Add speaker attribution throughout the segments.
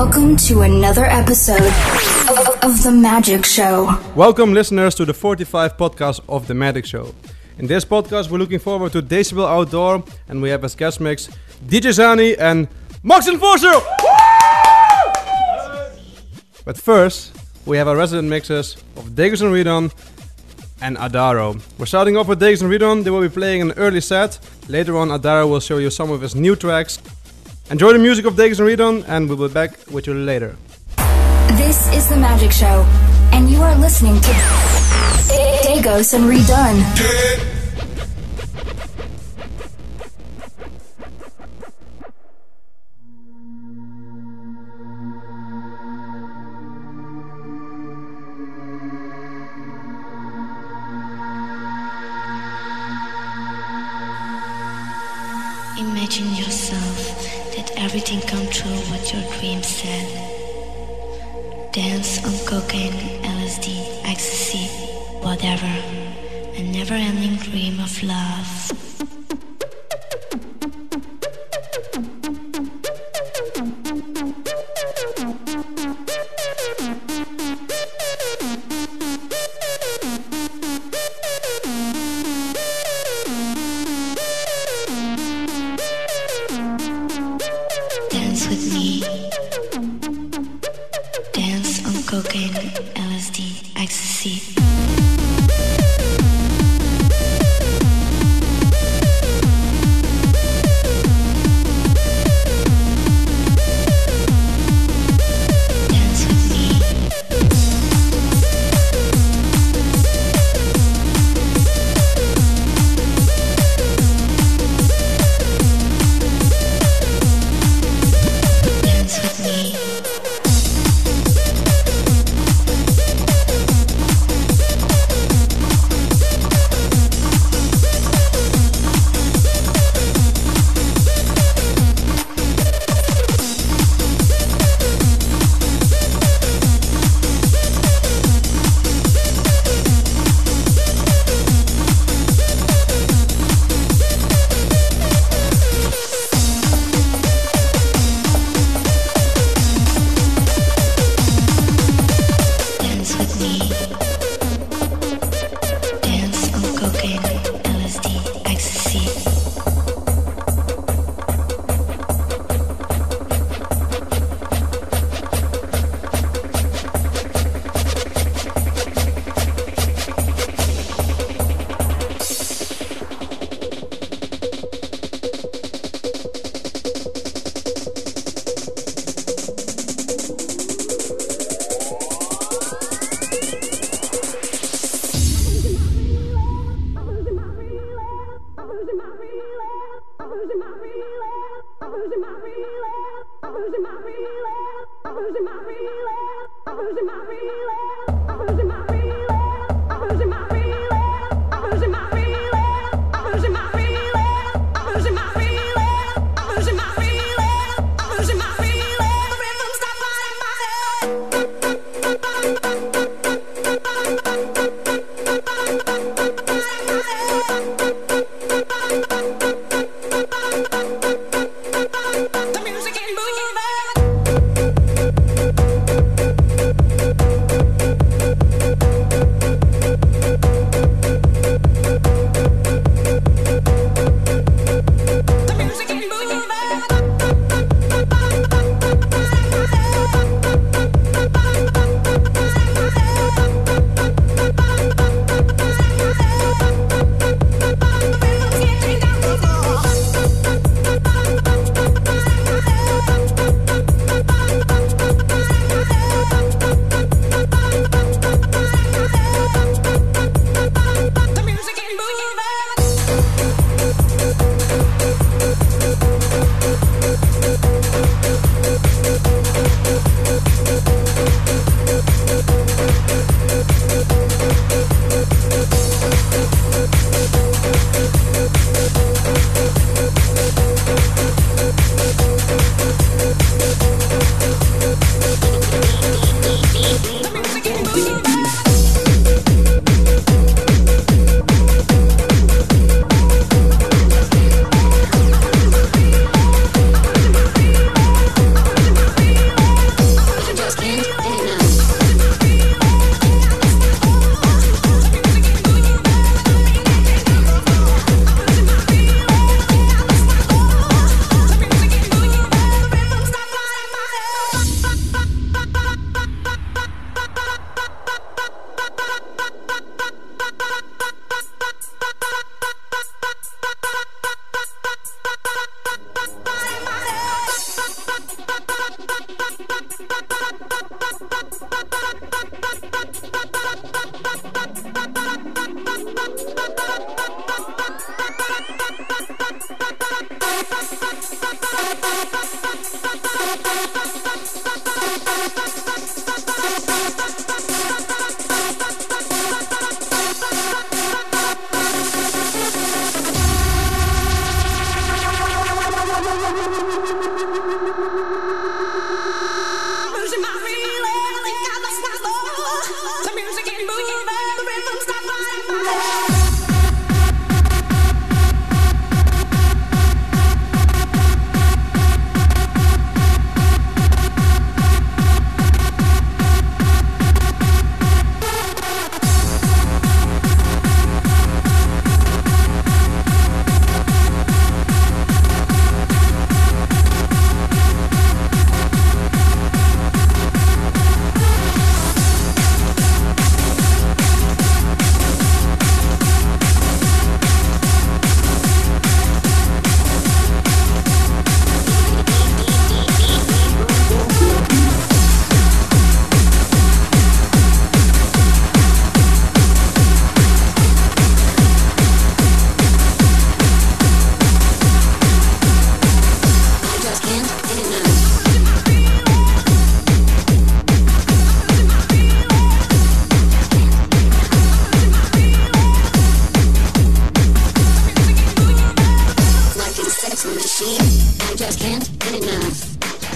Speaker 1: Welcome to another episode of The Magic Show.
Speaker 2: Welcome listeners to the 45 podcast of The Magic Show. In this podcast we're looking forward to Decibel Outdoor and we have as guest mix DJ Zani and Max Enforcer! But first we have our resident mixers of Degas and Redon and Adaro. We're starting off with Degas and Redon. They will be playing an early set. Later on Adaro will show you some of his new tracks. Enjoy the music of Degas and Redon and we'll be back with you later.
Speaker 1: This is The Magic Show and you are listening to Degas and Redon.
Speaker 3: Imagine yourself that everything come true what your dreams said. Dance on cocaine, LSD, ecstasy, whatever. A never-ending dream of love. Dance with me. Dance on cocaine, LSD, ecstasy. Dance with me. Dance with me. Dance with me. Dance on cocaine, LSD, ecstasy.
Speaker 4: The music ain't moving. get enough.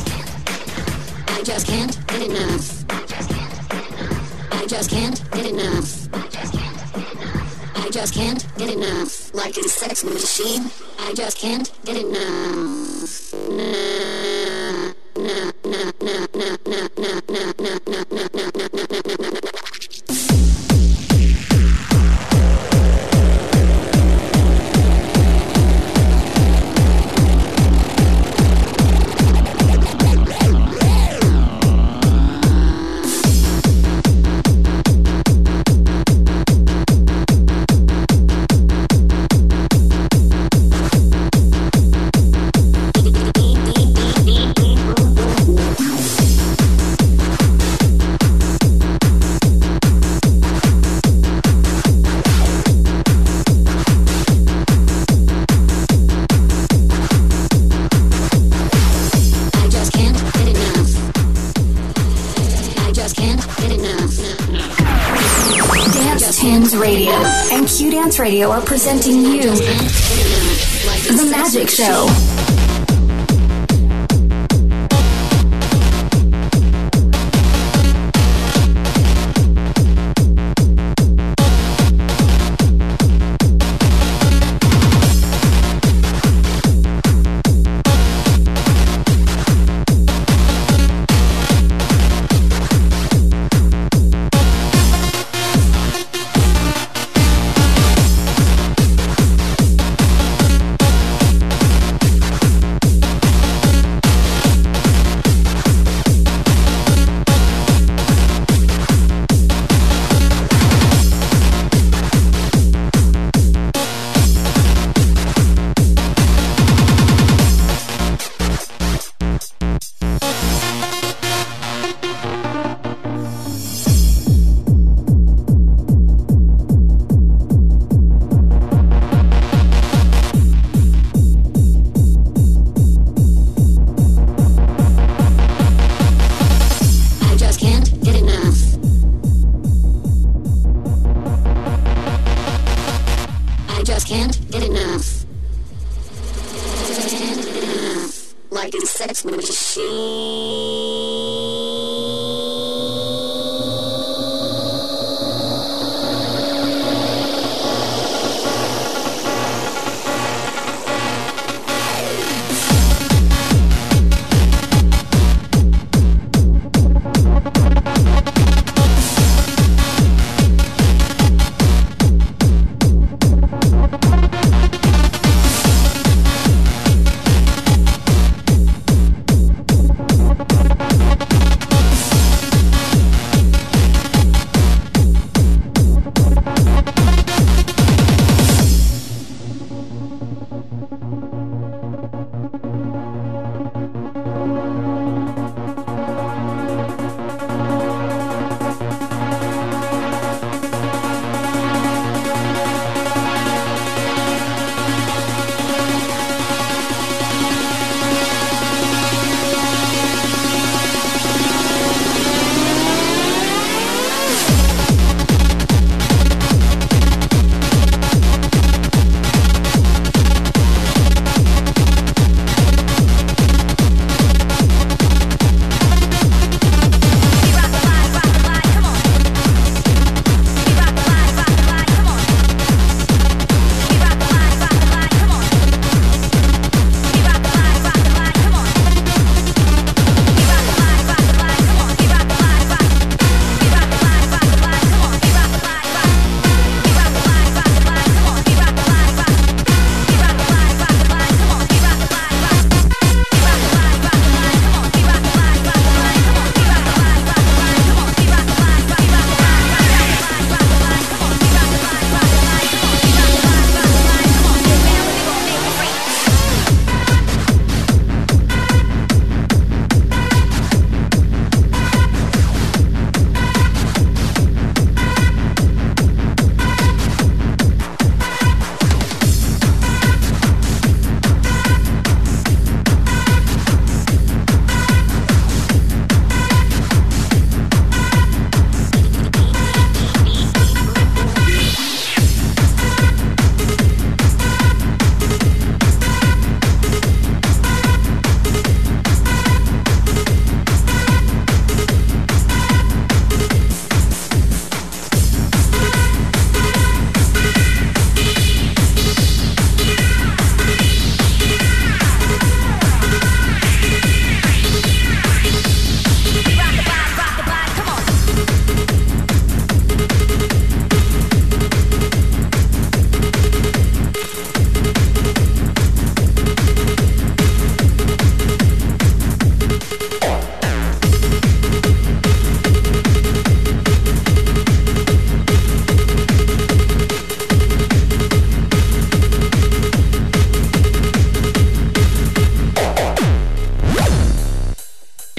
Speaker 4: I just can't get enough. I just can't get enough. I just can't get enough. Like a sex machine. I just can't get enough. No, no, no, no, no, no, no, no, no, no, no, no, no, no, no.
Speaker 1: Radio and Q Dance Radio are presenting you The Magic Show.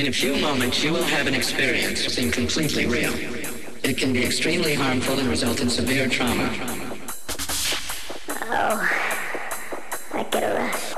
Speaker 5: a few moments, you will have an experience seem completely real. It can be extremely harmful and result in severe trauma.
Speaker 4: Oh, I get a rush.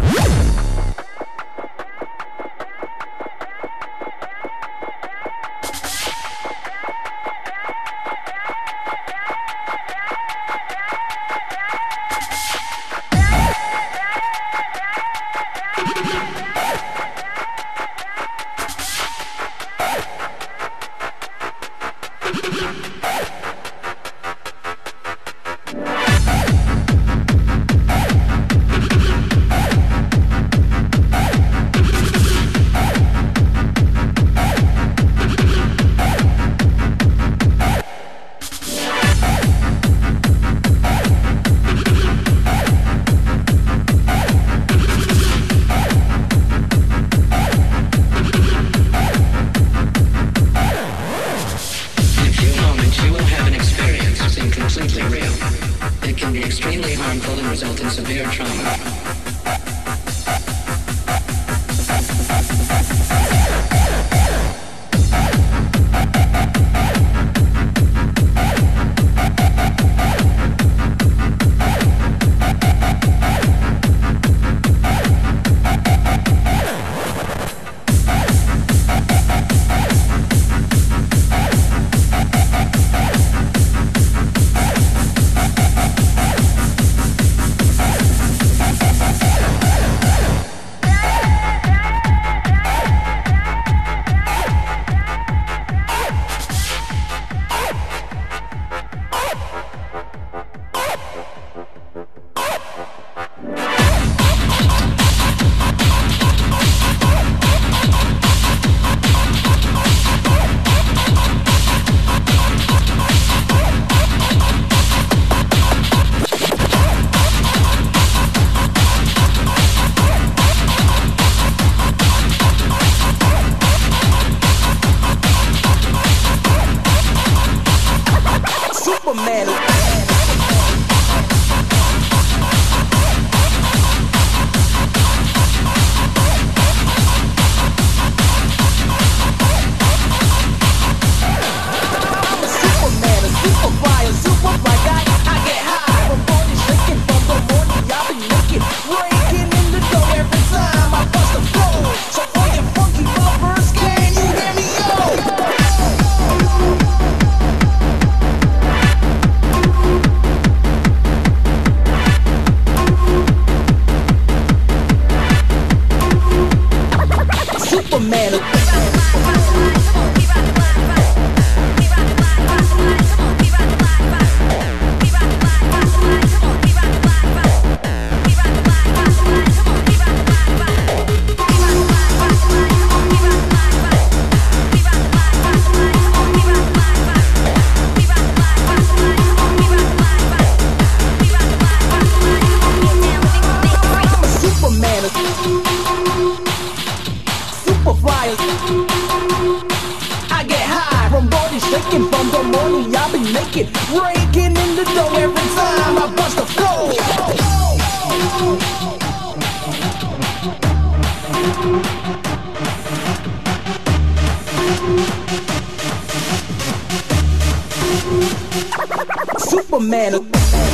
Speaker 6: Superman.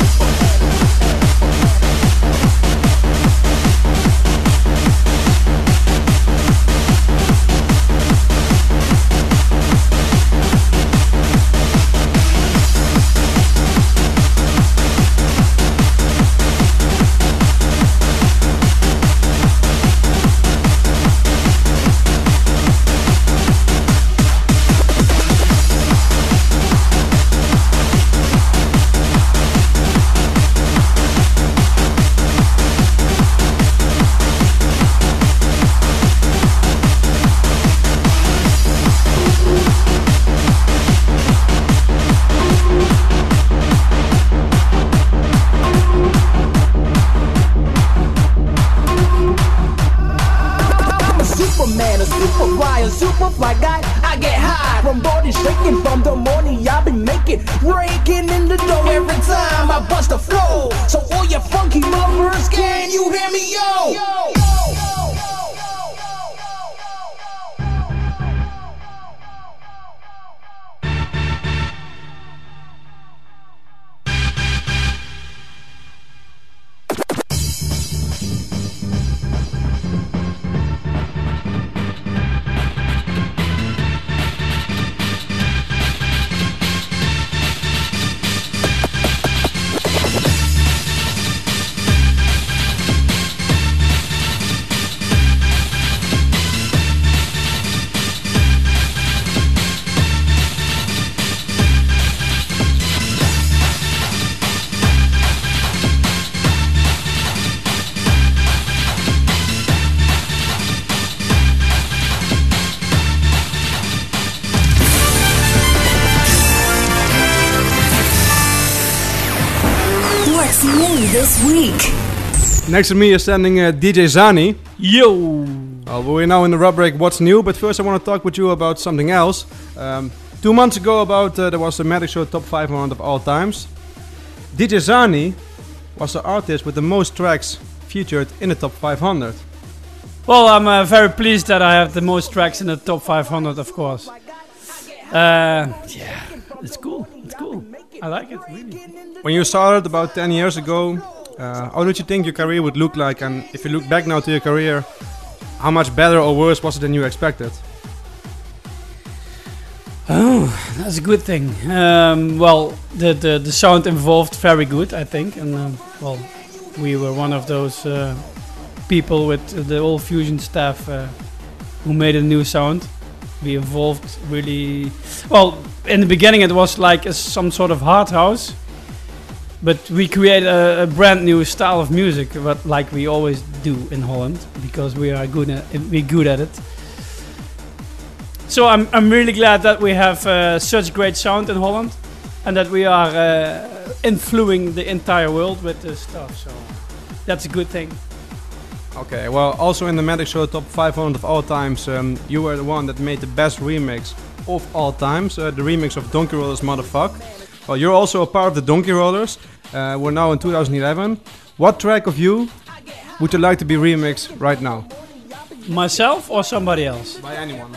Speaker 6: Superman, a super fly, a super fly guy. I get high from body shaking from the morning. I've been making, raking in the dough every time I bust a flow. So all your funky lovers, can you hear me, yo?
Speaker 1: What's new this week?
Speaker 2: Next to me is standing DJ Zani.
Speaker 7: Yo!
Speaker 2: We're now in the rubric What's New, but first I want to talk with you about something else. 2 months ago there was the Magic Show Top 500 of all times. DJ Zani was the artist with the most tracks featured in the Top 500.
Speaker 7: Well, I'm very pleased that I have the most tracks in the Top 500, of course. Yeah, it's cool. It's cool. I like it, really.
Speaker 2: When you started about 10 years ago, how did you think your career would look like? And if you look back now to your career, how much better or worse was it than you expected?
Speaker 7: Oh, that's a good thing. Well, the sound evolved very good, I think. And, well, we were one of those people with the old Fusion staff who made a new sound. We evolved really... Well, in the beginning it was like some sort of hard house. But we created a brand new style of music, but like we always do in Holland, because we're good at it. So I'm really glad that we have such great sound in Holland, and that we are influencing the entire world with this stuff. So that's a good thing.
Speaker 2: Okay, well, also in the Magic Show Top 500 of all times, you were the one that made the best remix of all times, the remix of Donkey Rollers Motherfuck. Well, you're also a part of the Donkey Rollers. We're now in 2011. What track of you would you like to be remixed right now?
Speaker 7: Myself or somebody else?
Speaker 2: By anyone.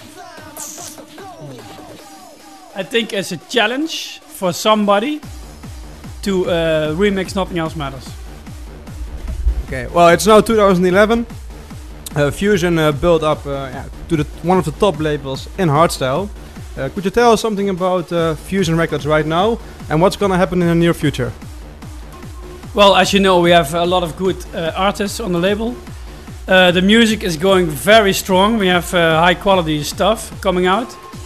Speaker 7: I think it's a challenge for somebody to remix Nothing Else Matters.
Speaker 2: Okay, well, it's now 2011. Fusion built up to one of the top labels in hardstyle. Could you tell us something about Fusion Records right now and what's going to happen in the near future?
Speaker 7: Well, as you know, we have a lot of good artists on the label. The music is going very strong. We have high quality stuff coming out.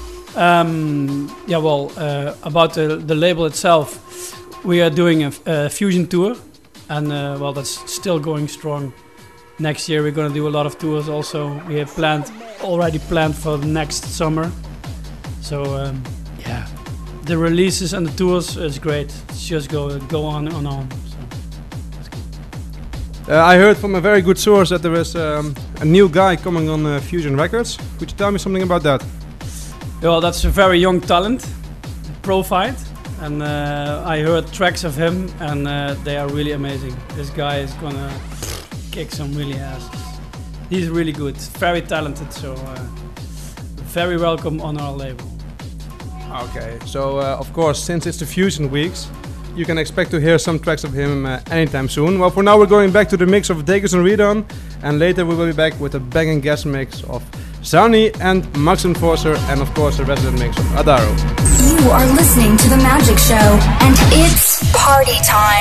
Speaker 7: About the label itself, we are doing a Fusion tour, and well, that's still going strong. Next year we're going to do a lot of tours also. We have already planned for next summer. So the releases and the tours is great. It's just go on and on. So that's good.
Speaker 2: I heard from a very good source that there is a new guy coming on Fusion Records. Could you tell me something about that?
Speaker 7: Well, that's a very young talent, Profight, and I heard tracks of him, and they are really amazing. This guy is gonna kick some really ass. He's really good, very talented, so very welcome on our label.
Speaker 2: Okay, so of course, since it's the Fusion Weeks, you can expect to hear some tracks of him anytime soon. Well, for now we're going back to the mix of Degus and Redon, and later we will be back with a banging guest mix of Zani and Max Enforcer, and of course the resident mix of Adaro.
Speaker 1: You are listening to The Magic Show, and it's party time.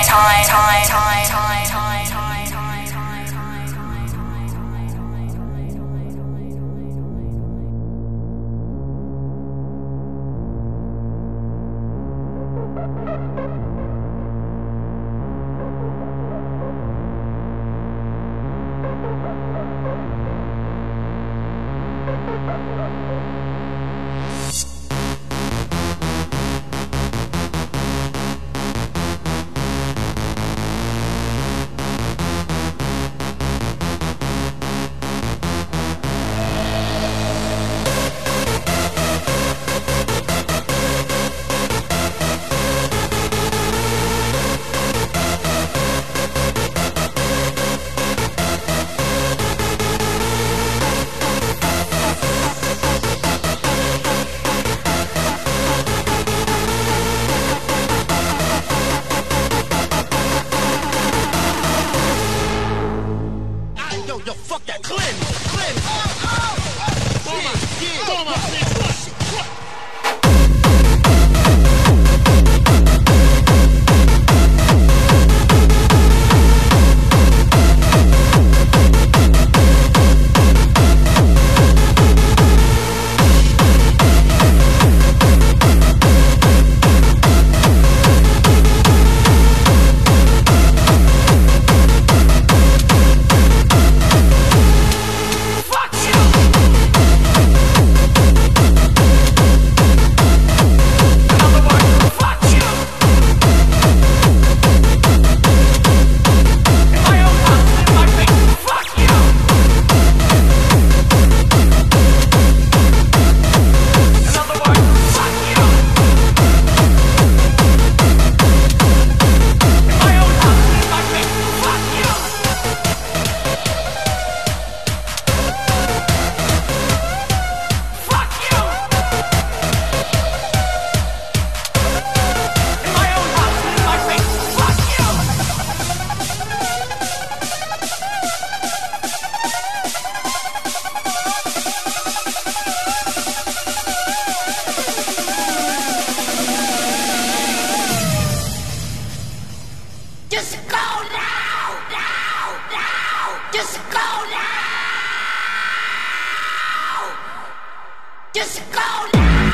Speaker 4: Just go now.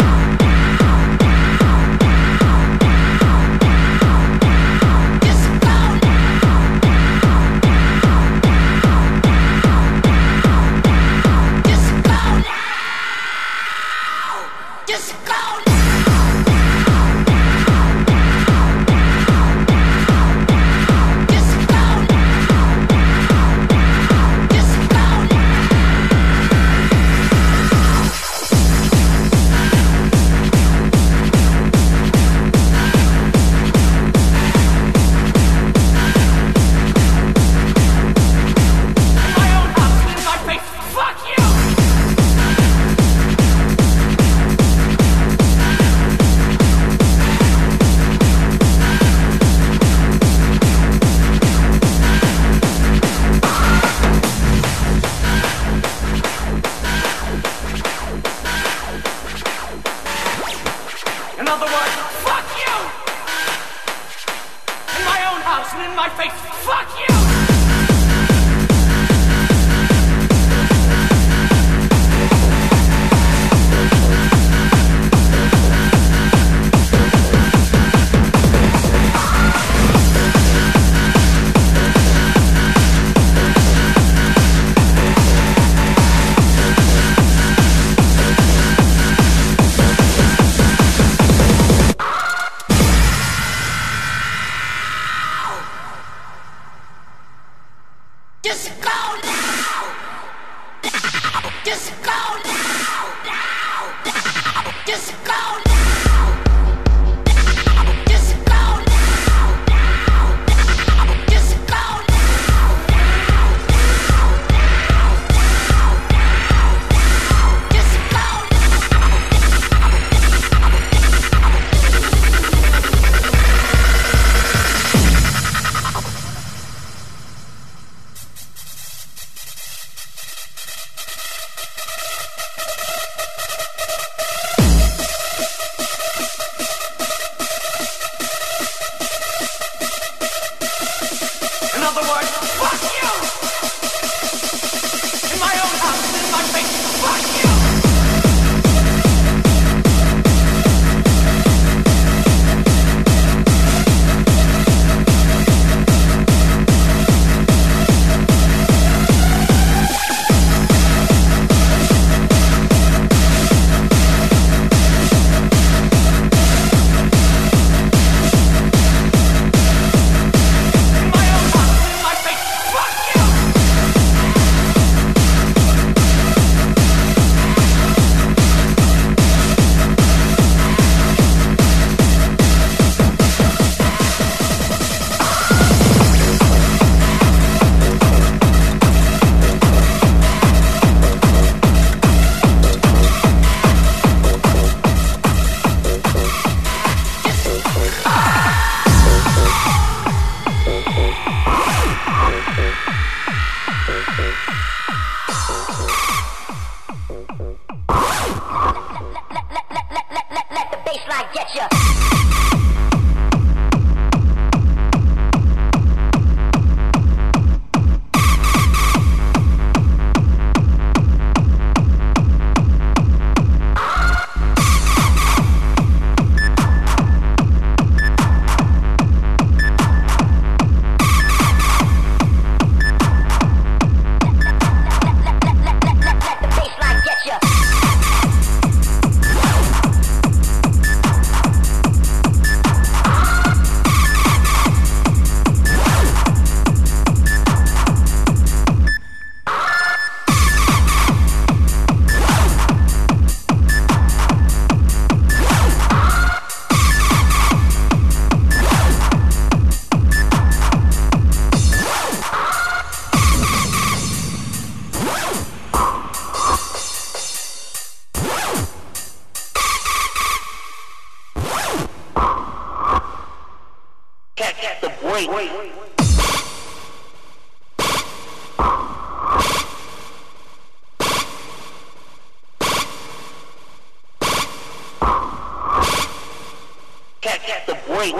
Speaker 6: Catch the break.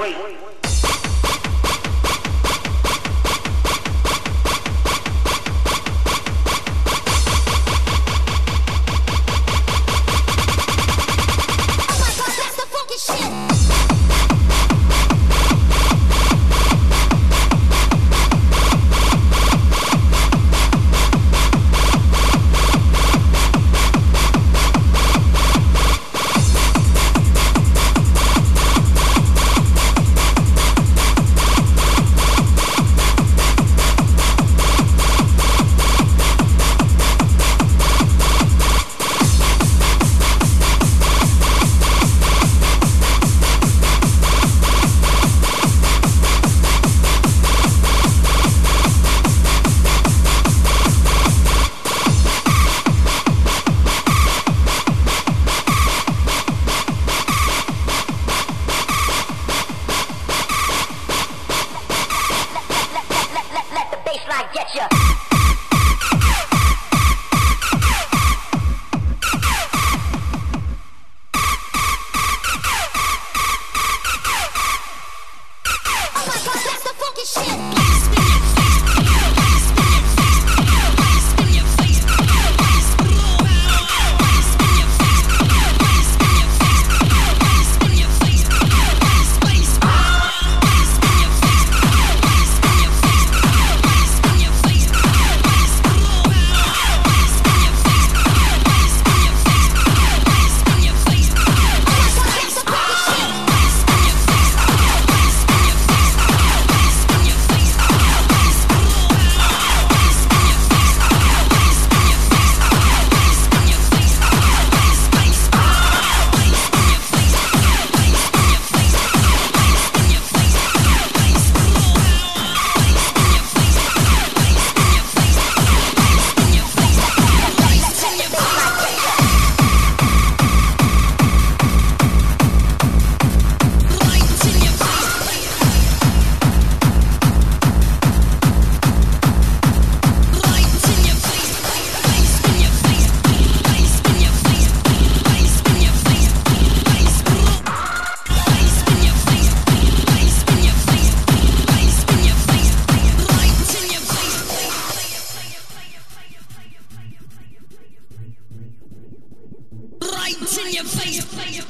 Speaker 8: Right in your face.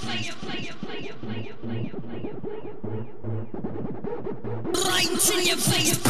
Speaker 8: Right in your face.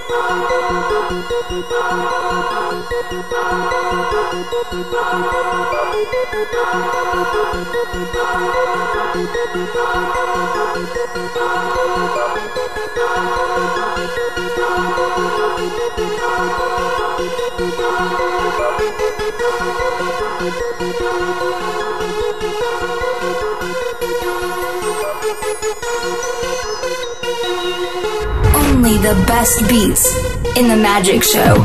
Speaker 1: Only the best beats in the Magic Show.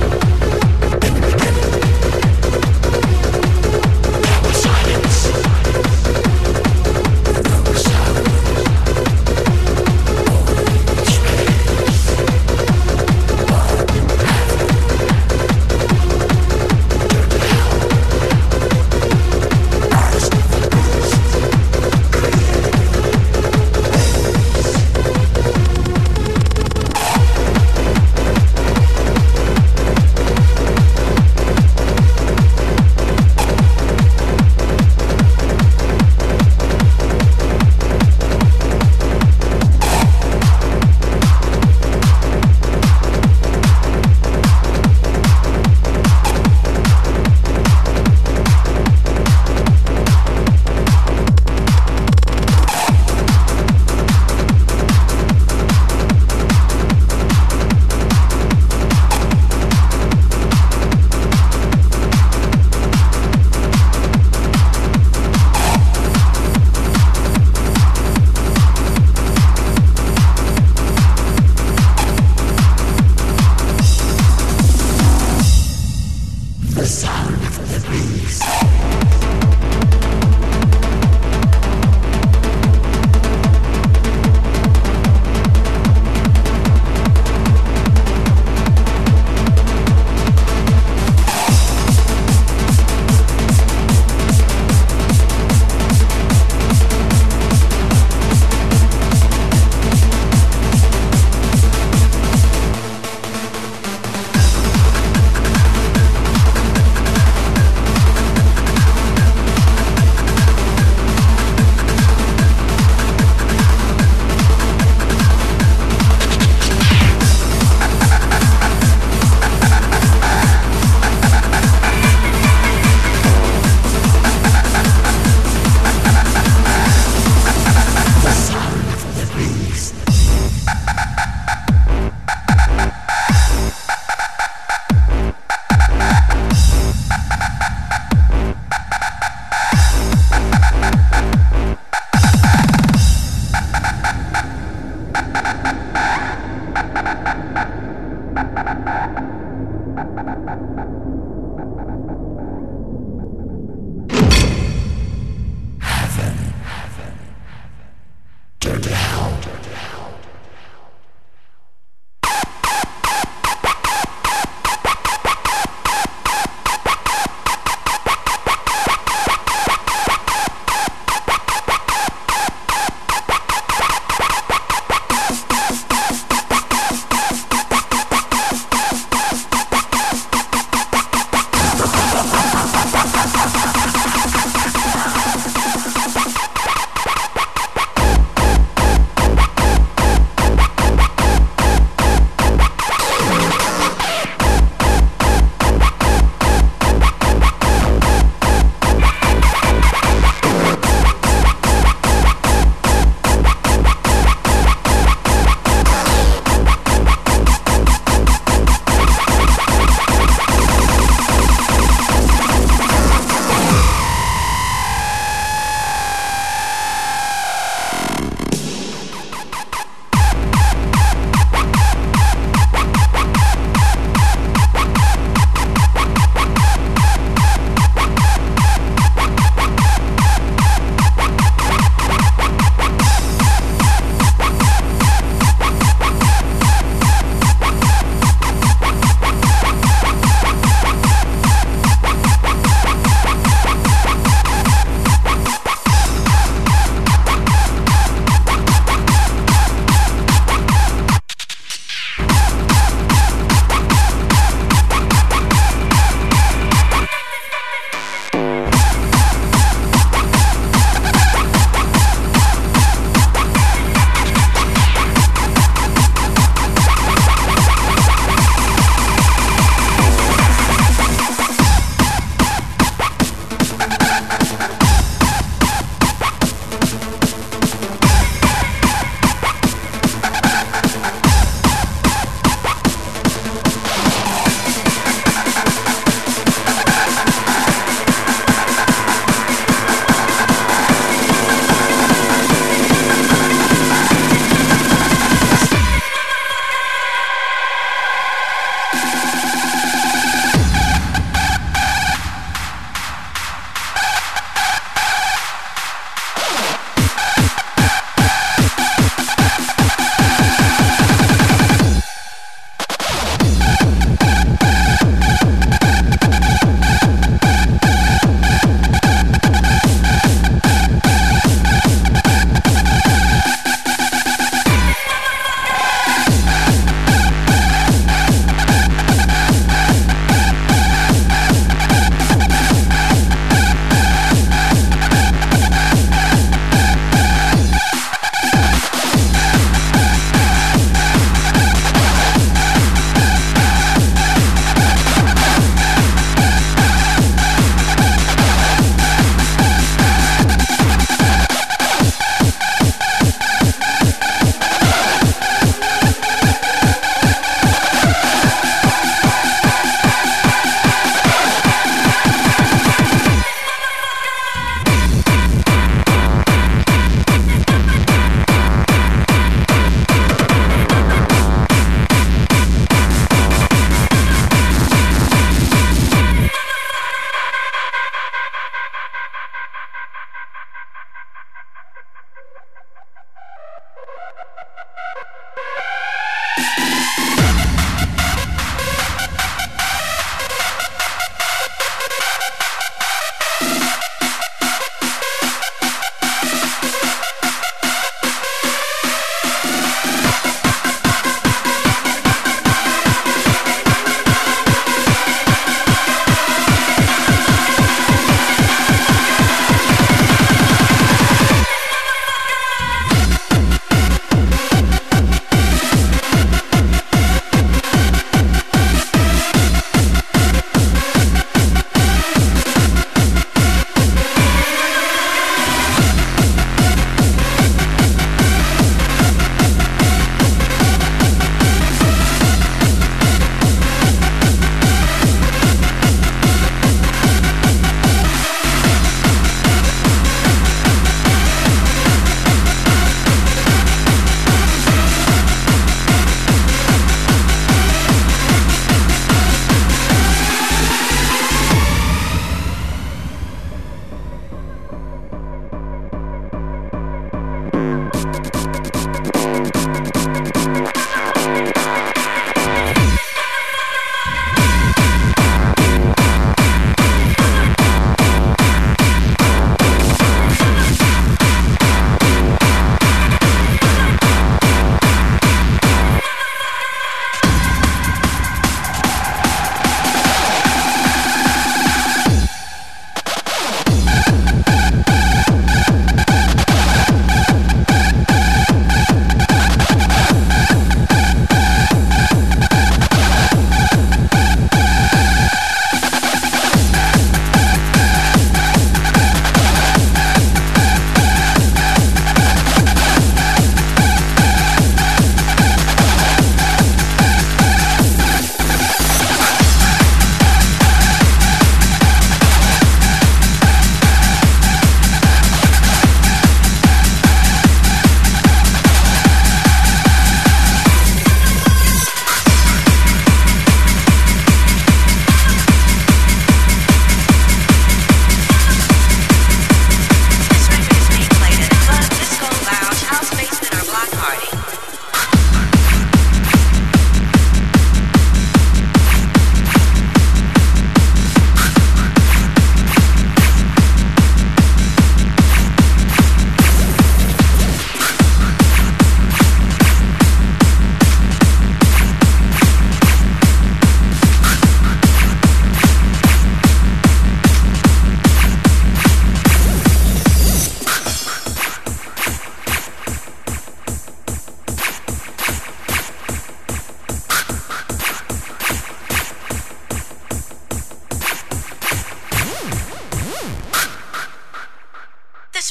Speaker 6: Silence.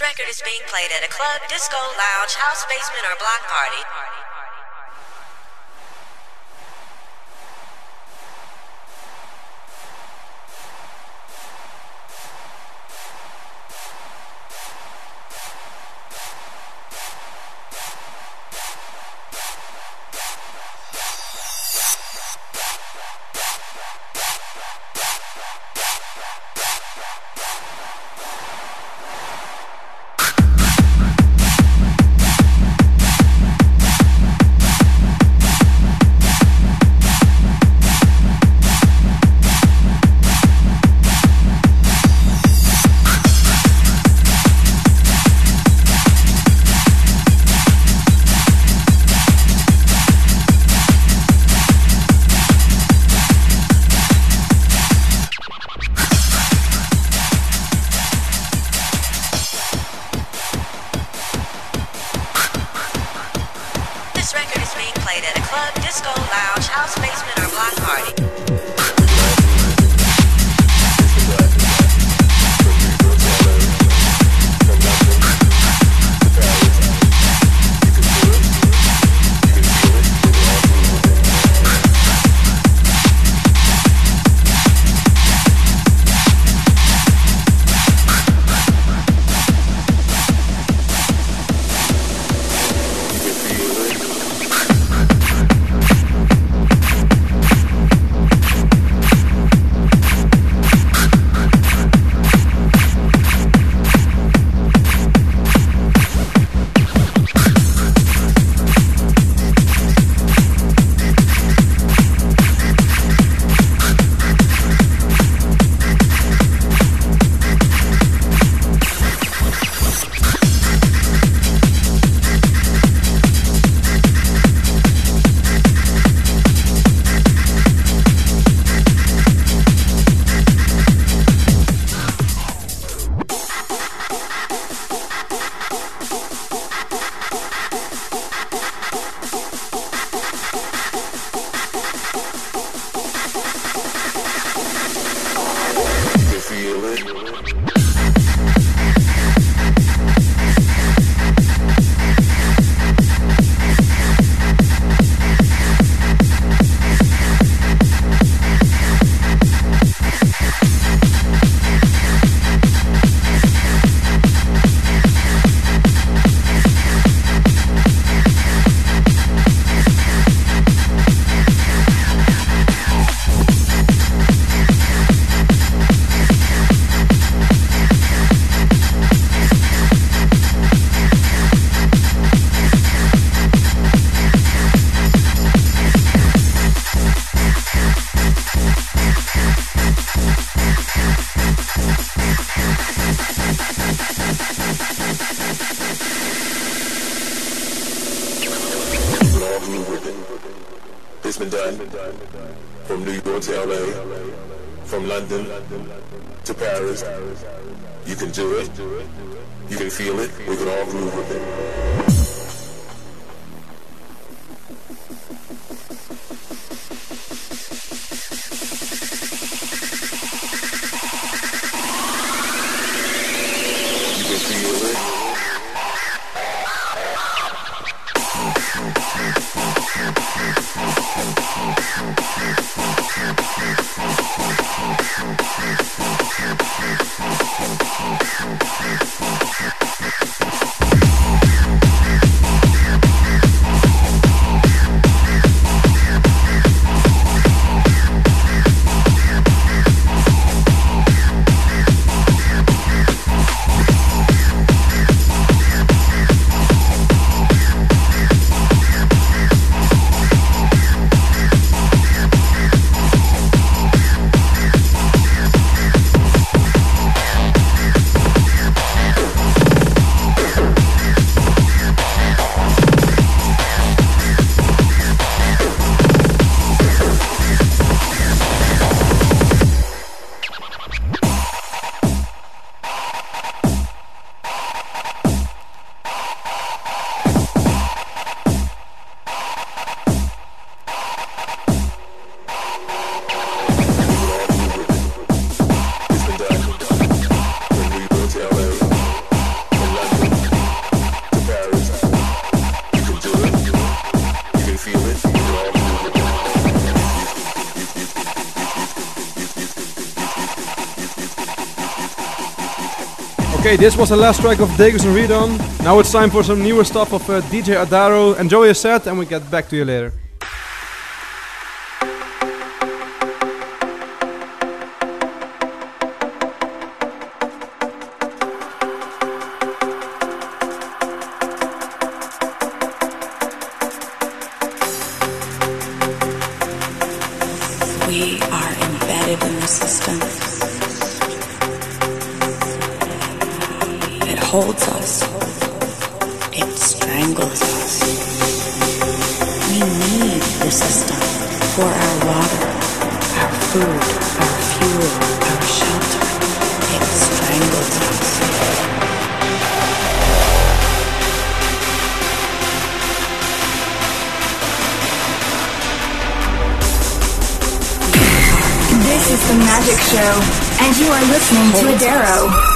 Speaker 9: record is being played at a club, disco, lounge, house, basement, or block party.
Speaker 10: It's been done from New York to LA, from London to Paris. You can do it. You can feel it. We can all groove with it.
Speaker 2: Okay, this was the last track of Degus and Redon. Now it's time for some newer stuff of DJ Adaro. Enjoy your set and we get back to you later.
Speaker 11: We are embedded in the system. It holds us. It strangles us. We need the system for our water, our food, our fuel, our shelter. It strangles us.
Speaker 1: This is The Magic Show, and you are listening to Adaro.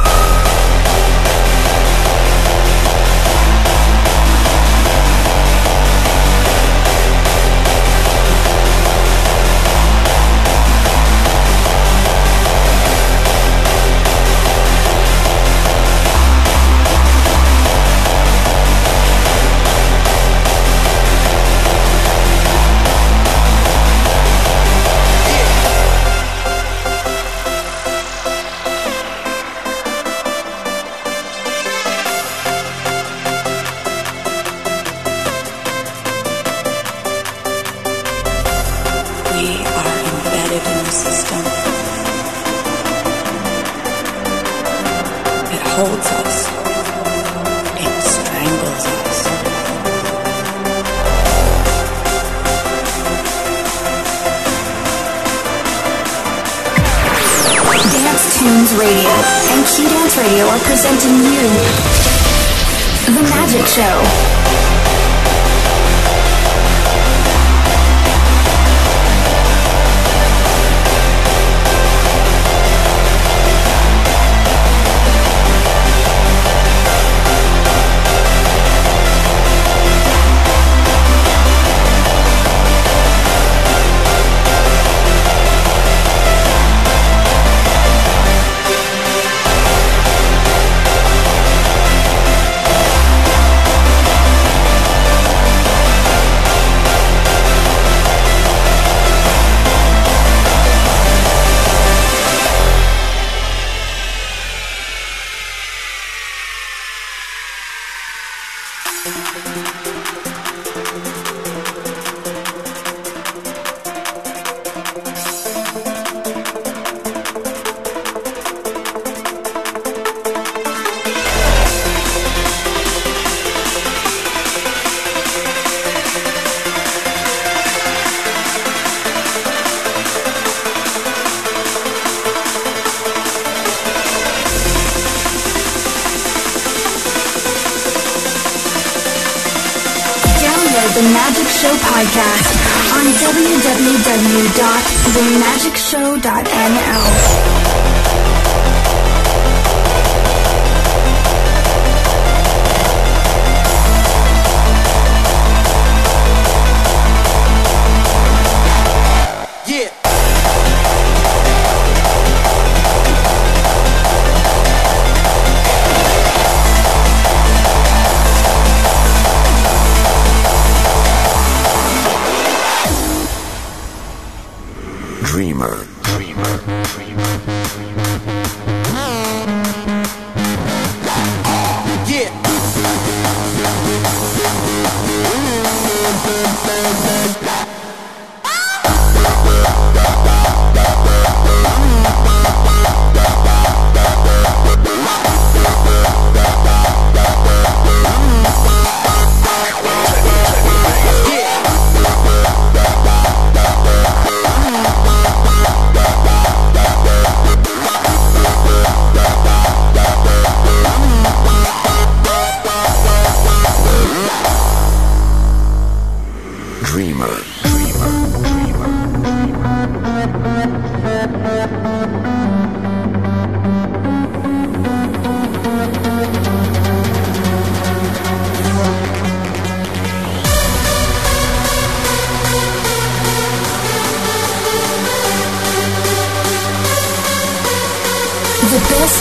Speaker 11: Holds us. It strangles us.
Speaker 1: Dance Tunes Radio and Q-Dance Radio are presenting you The Magic Show. The Magic Show podcast on www.themagicshow.nl.
Speaker 12: Dreamer.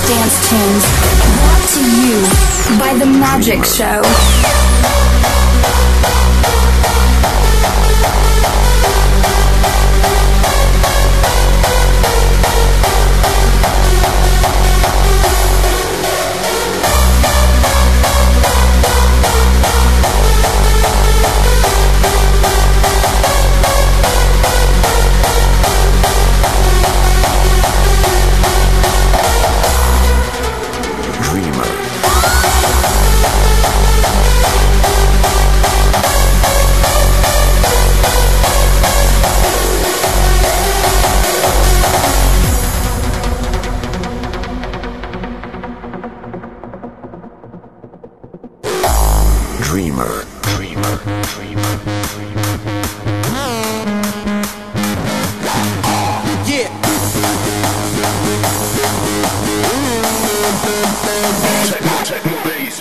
Speaker 1: dance tunes brought to you by The Magic Show.
Speaker 12: Dreamer.
Speaker 6: Yeah.
Speaker 10: Techno bass.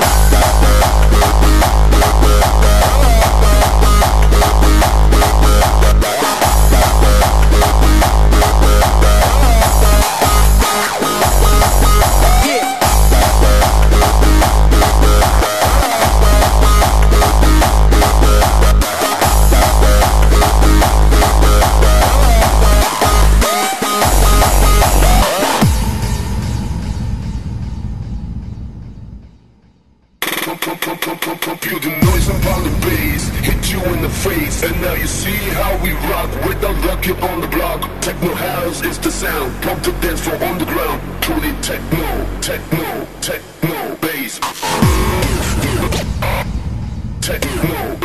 Speaker 10: Feel the noise upon the bass, hit you in the face, and now you see how we rock with the rocket on the block. Techno house is the sound, pump the dance floor on the ground. Truly techno bass. Techno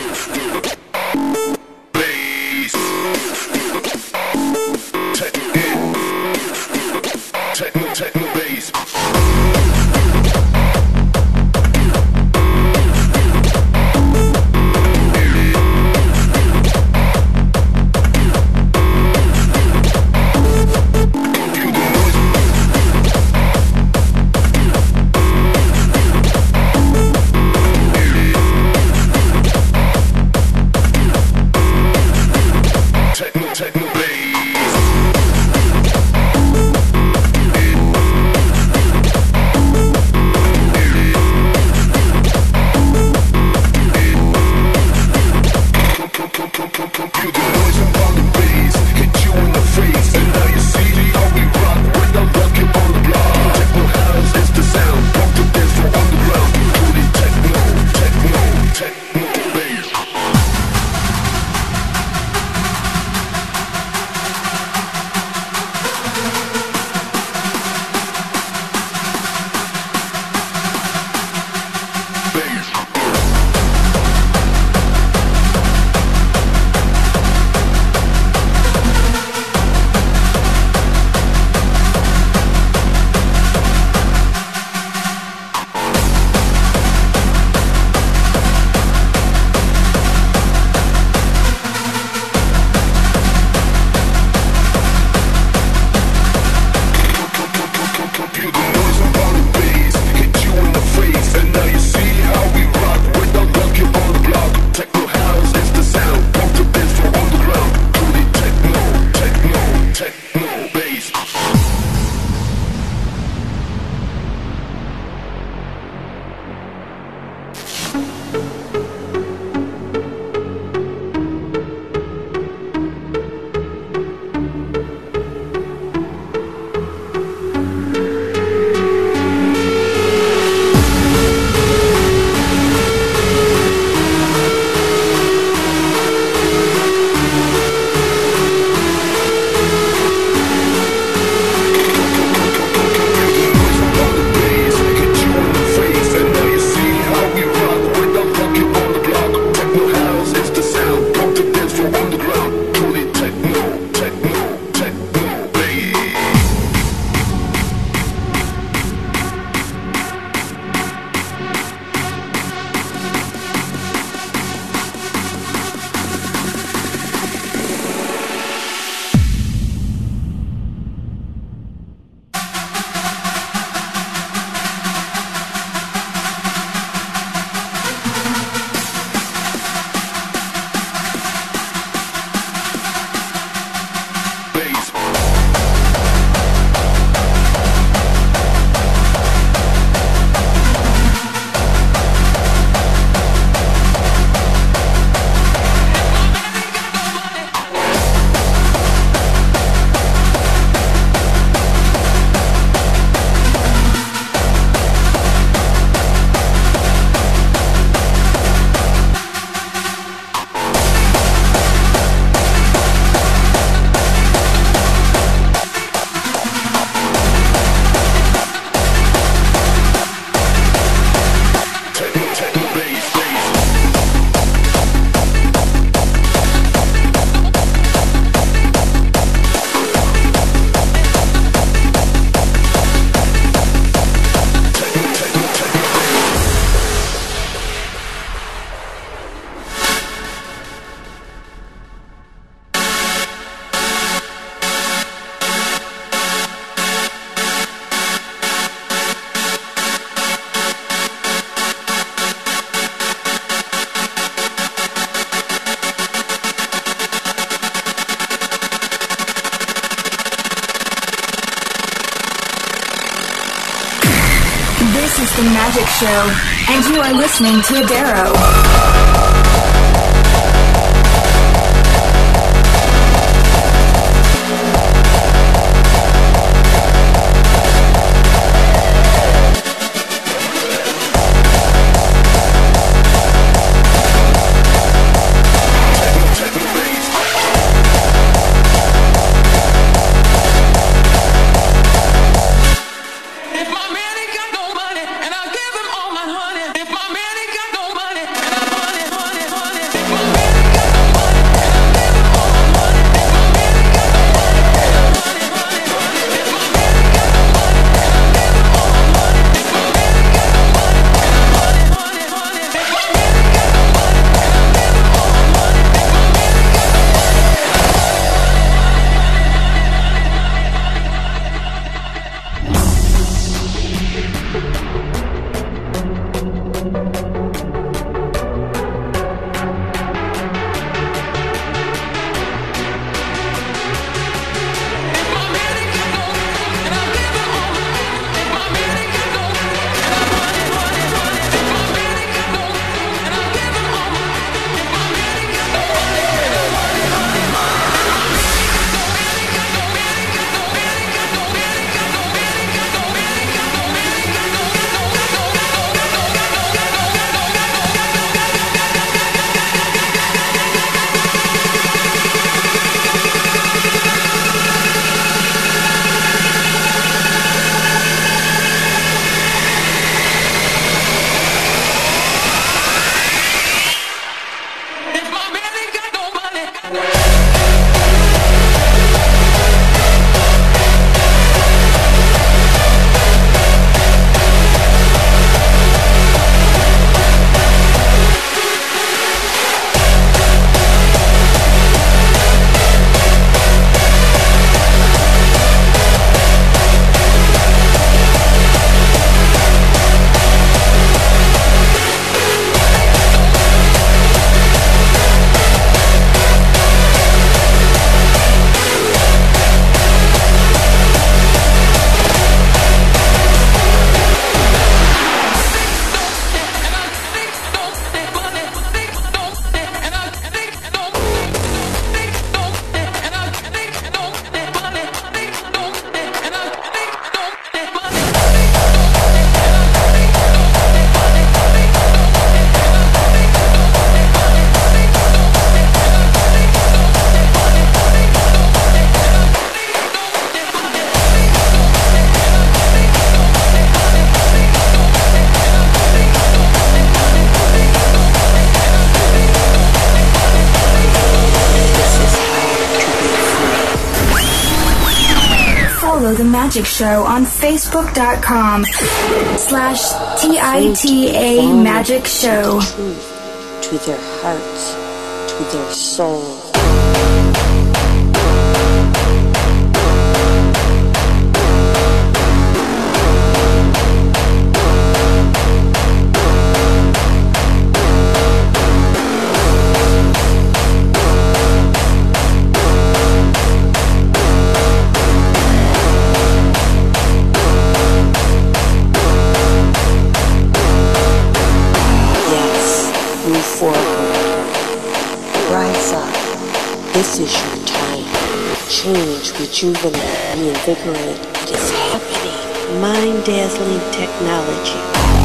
Speaker 10: bass. Techno bass. Techno bass.
Speaker 1: This is The Magic Show, and you are listening to Adaro. Follow The Magic Show on Facebook.com/TITA Magic Show.
Speaker 11: To their hearts, to their souls. This is your time. Change, rejuvenate, reinvigorate. It is happening. Mind-dazzling technology.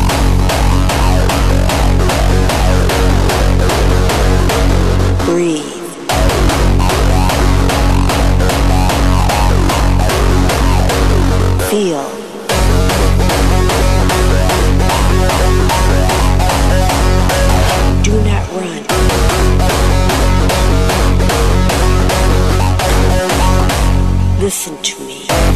Speaker 11: Breathe. Feel. Do not run. Listen to me.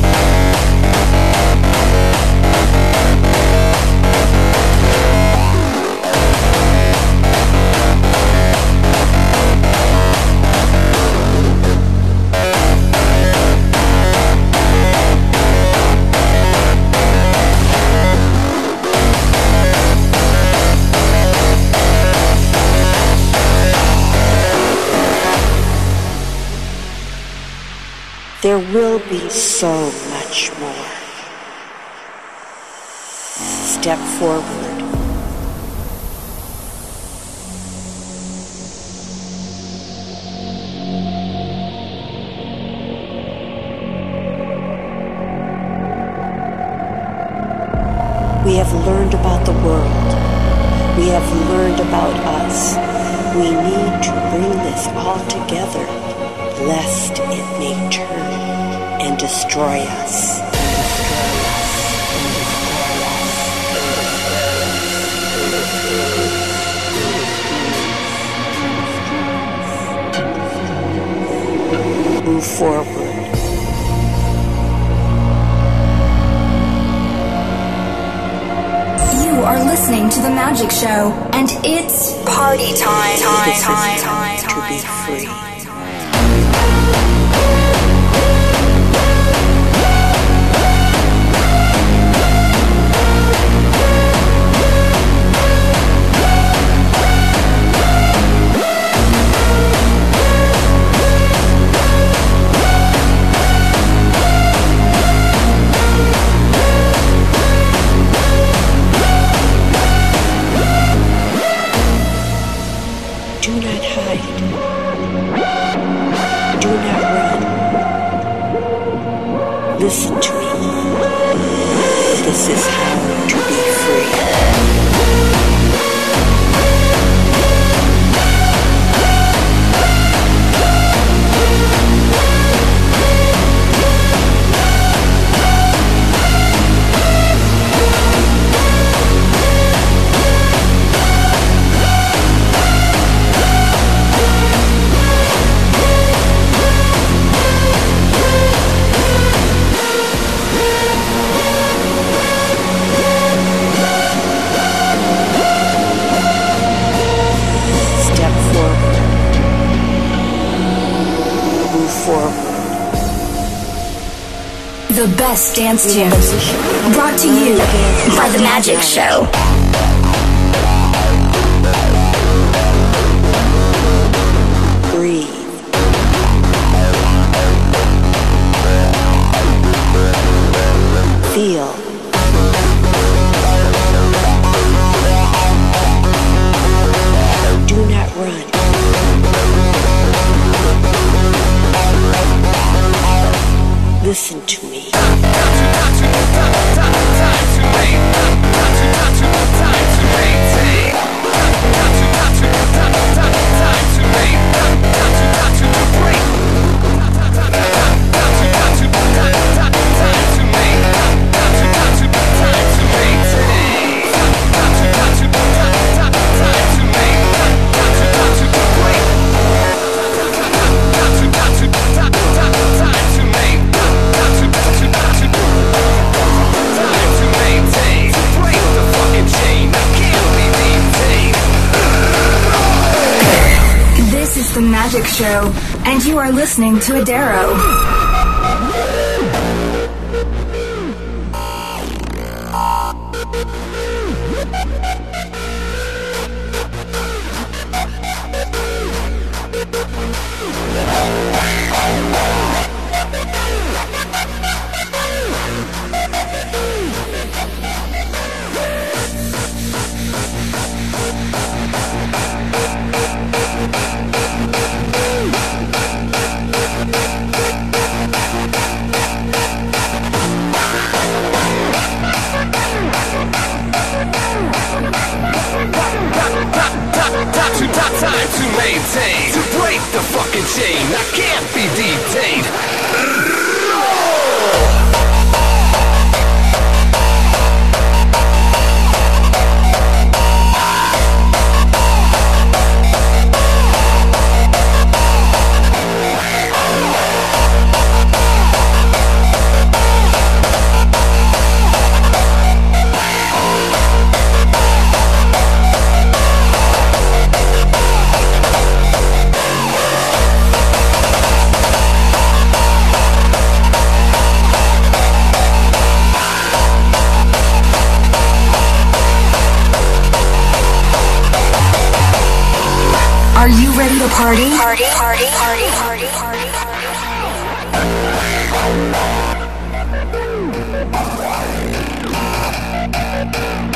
Speaker 11: There will be so much more. Step forward. We have learned about the world. We have learned about us. We need to bring this all together, lest it may turn and destroy us. Move forward.
Speaker 1: You are listening to The Magic Show, and it's party time.
Speaker 11: This is time to be free. Do not hide. Do not run. Listen to me. This is how to be free.
Speaker 1: The best dance tunes brought to you by The Magic Show.
Speaker 11: Breathe. Feel. Do not run. Listen to me.
Speaker 1: This is The Magic Show, and you are listening to Adaro.
Speaker 13: Time to maintain, to break the fucking chain. I can't be detained.
Speaker 1: Are you ready to party? Party, party, party, party, party, party.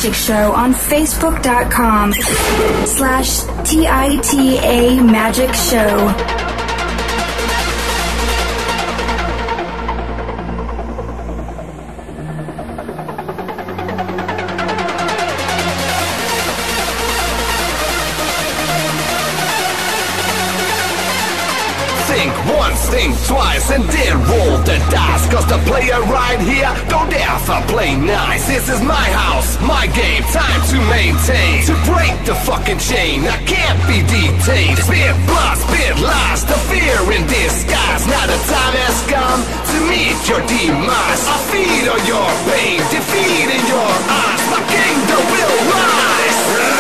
Speaker 1: Magic Show on Facebook.com/TITA Magic Show.
Speaker 13: Think once, think twice, and then roll the dice. Cause the player right here don't ever play nice. This is my house, my game, time to maintain. To break the fucking chain, I can't be detained. Spit blood, spit lies, the fear in disguise. Now the time has come to meet your demise. I feed on your pain, defeat in your eyes. My kingdom will rise.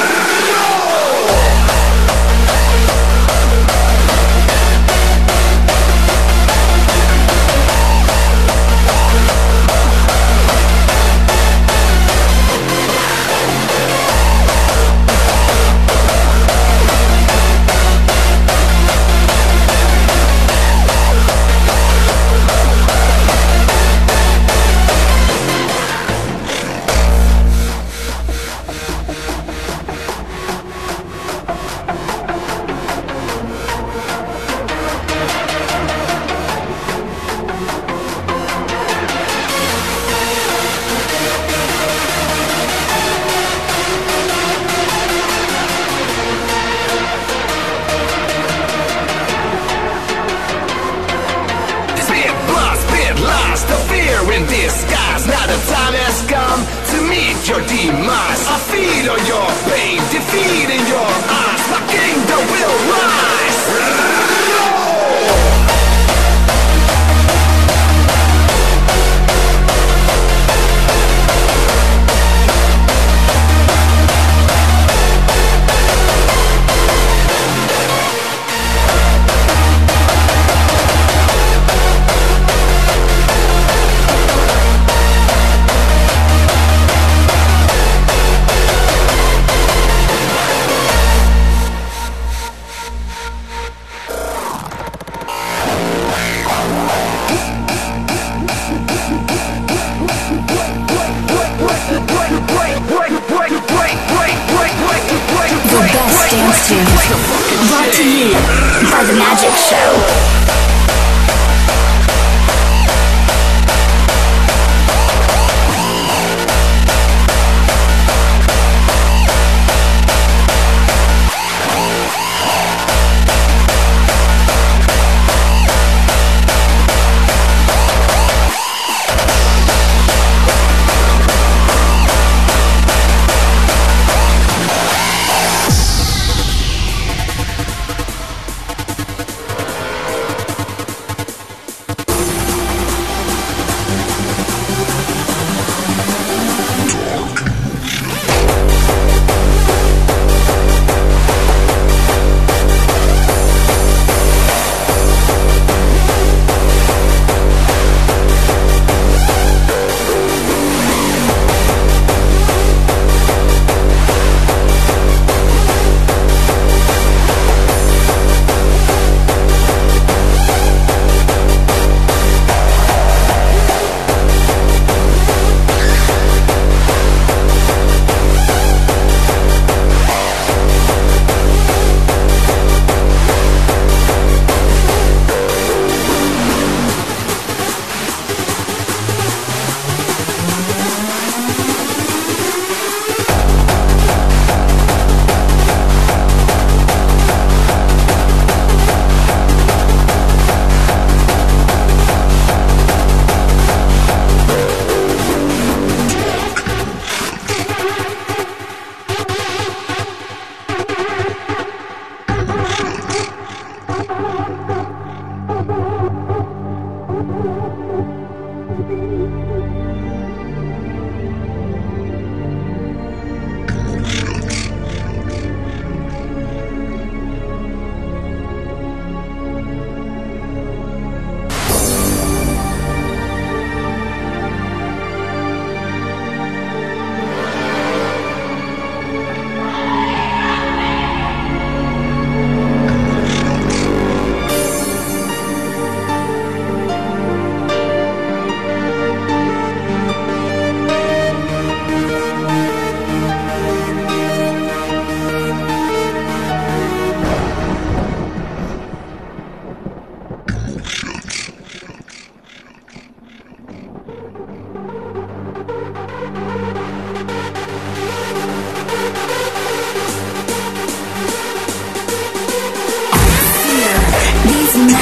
Speaker 13: In disguise, now the time has come to meet your demise. I feed on your pain, defeat in your eyes. My kingdom will rise.
Speaker 1: Dance tunes brought to you by The Magic Show.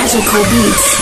Speaker 1: magical beats.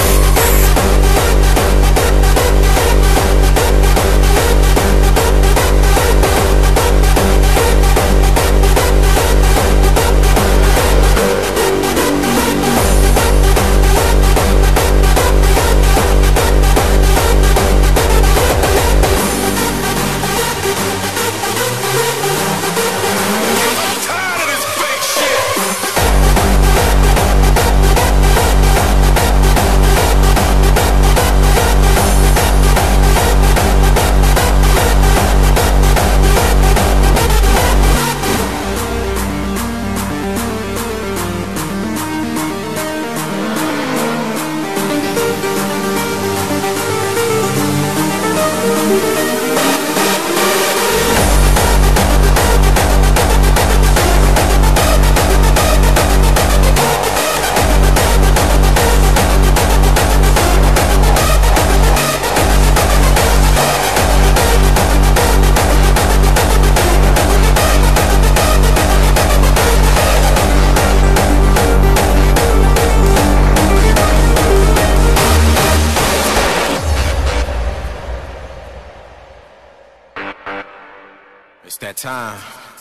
Speaker 14: That time.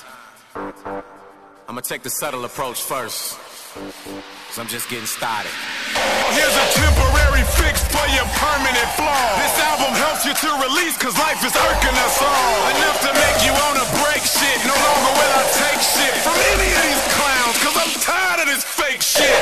Speaker 14: I'ma take the subtle approach first, cause I'm just getting started.
Speaker 13: Here's a temporary fix for your permanent flaw. This album helps you to release, cause life is irking us all. Enough to make you wanna break shit. No longer will I take shit from any of these clowns, cause I'm tired of this fake shit.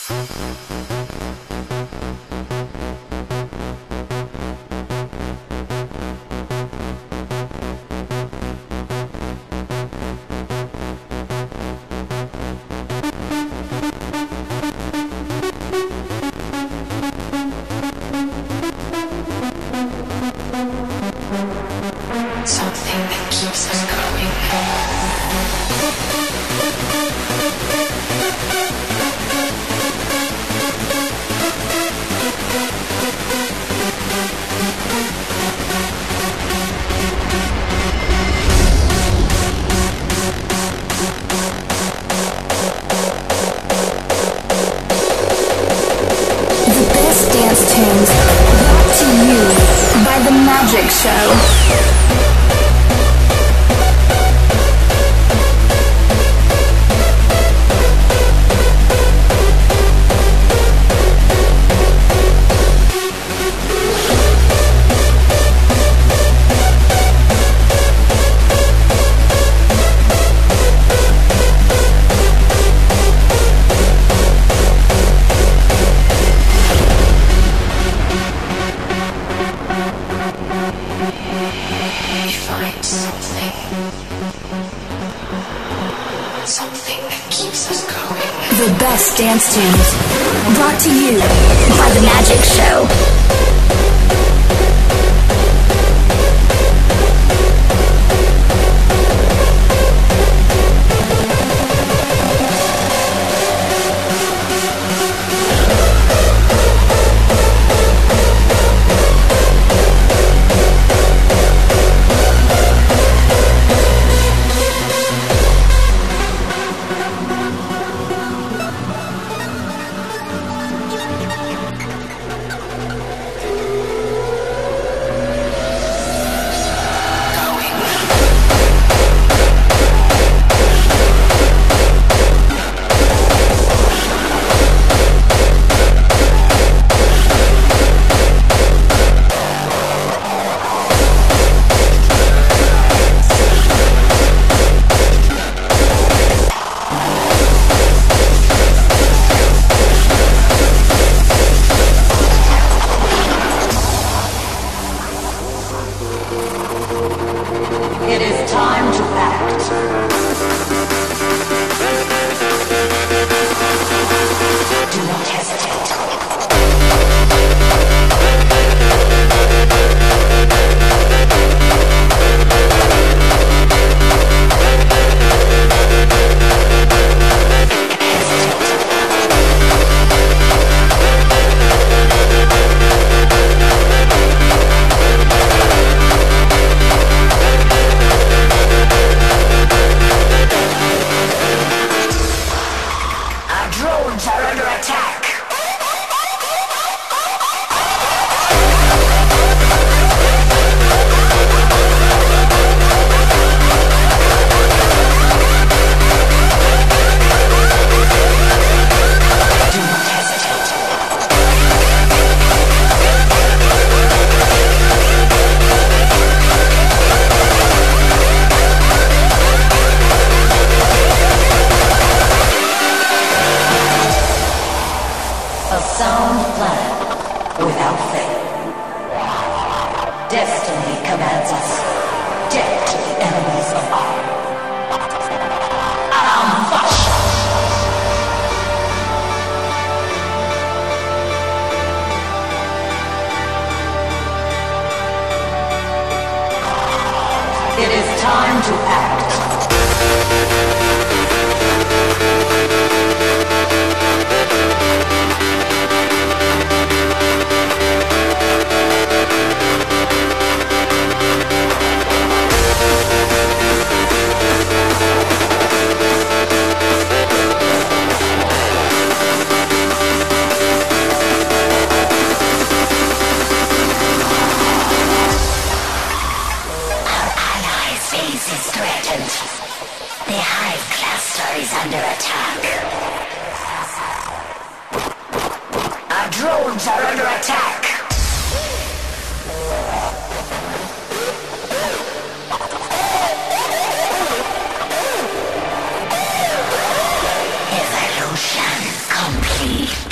Speaker 11: Something that keeps us
Speaker 1: The best dance tunes brought to you by The Magic Show. The best dance tunes brought to you by The Magic Show.
Speaker 11: It is time to act. Do not hesitate. Drones are under attack. Do not hesitate. A sound plan without faith. Destiny commands us. Death to the enemies of art. Aram Fasha. It is time to act. Is threatened. The Hive cluster is under attack. Our drones are under attack. Evolution complete.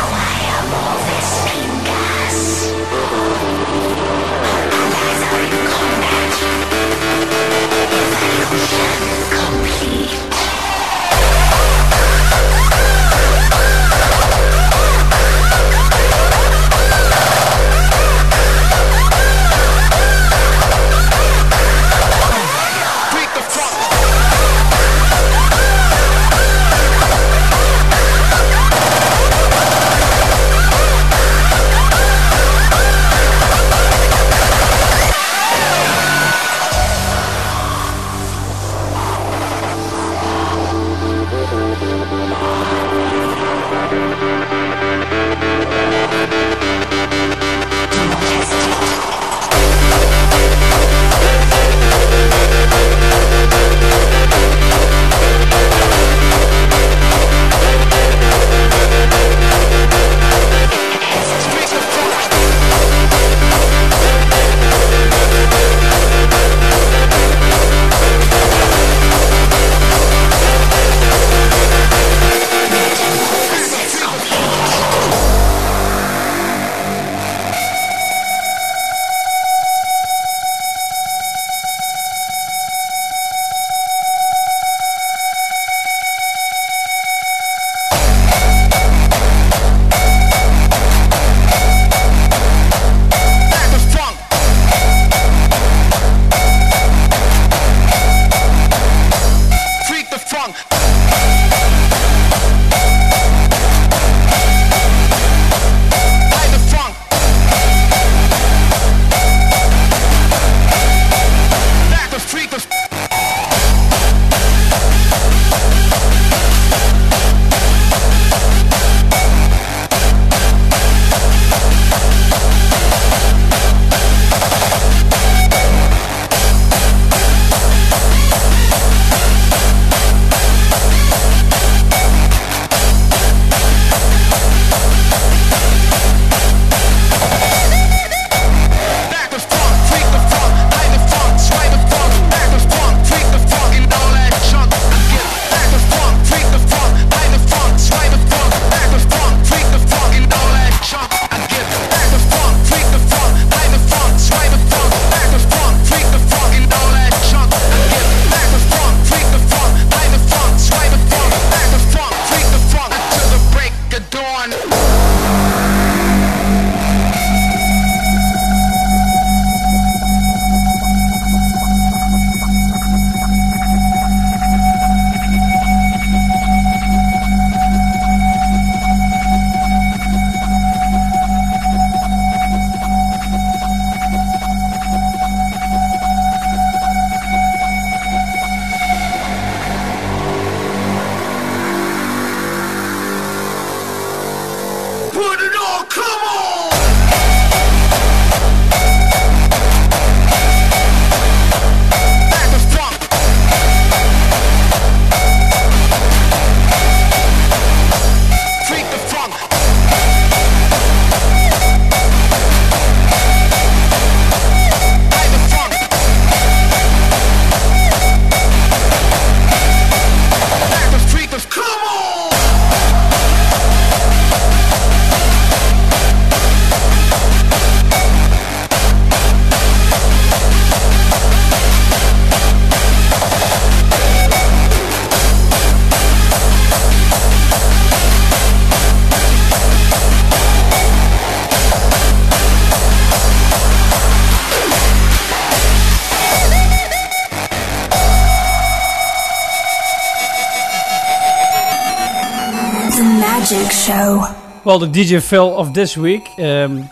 Speaker 1: Magic Show.
Speaker 7: Well, the DJ Phil of this week. That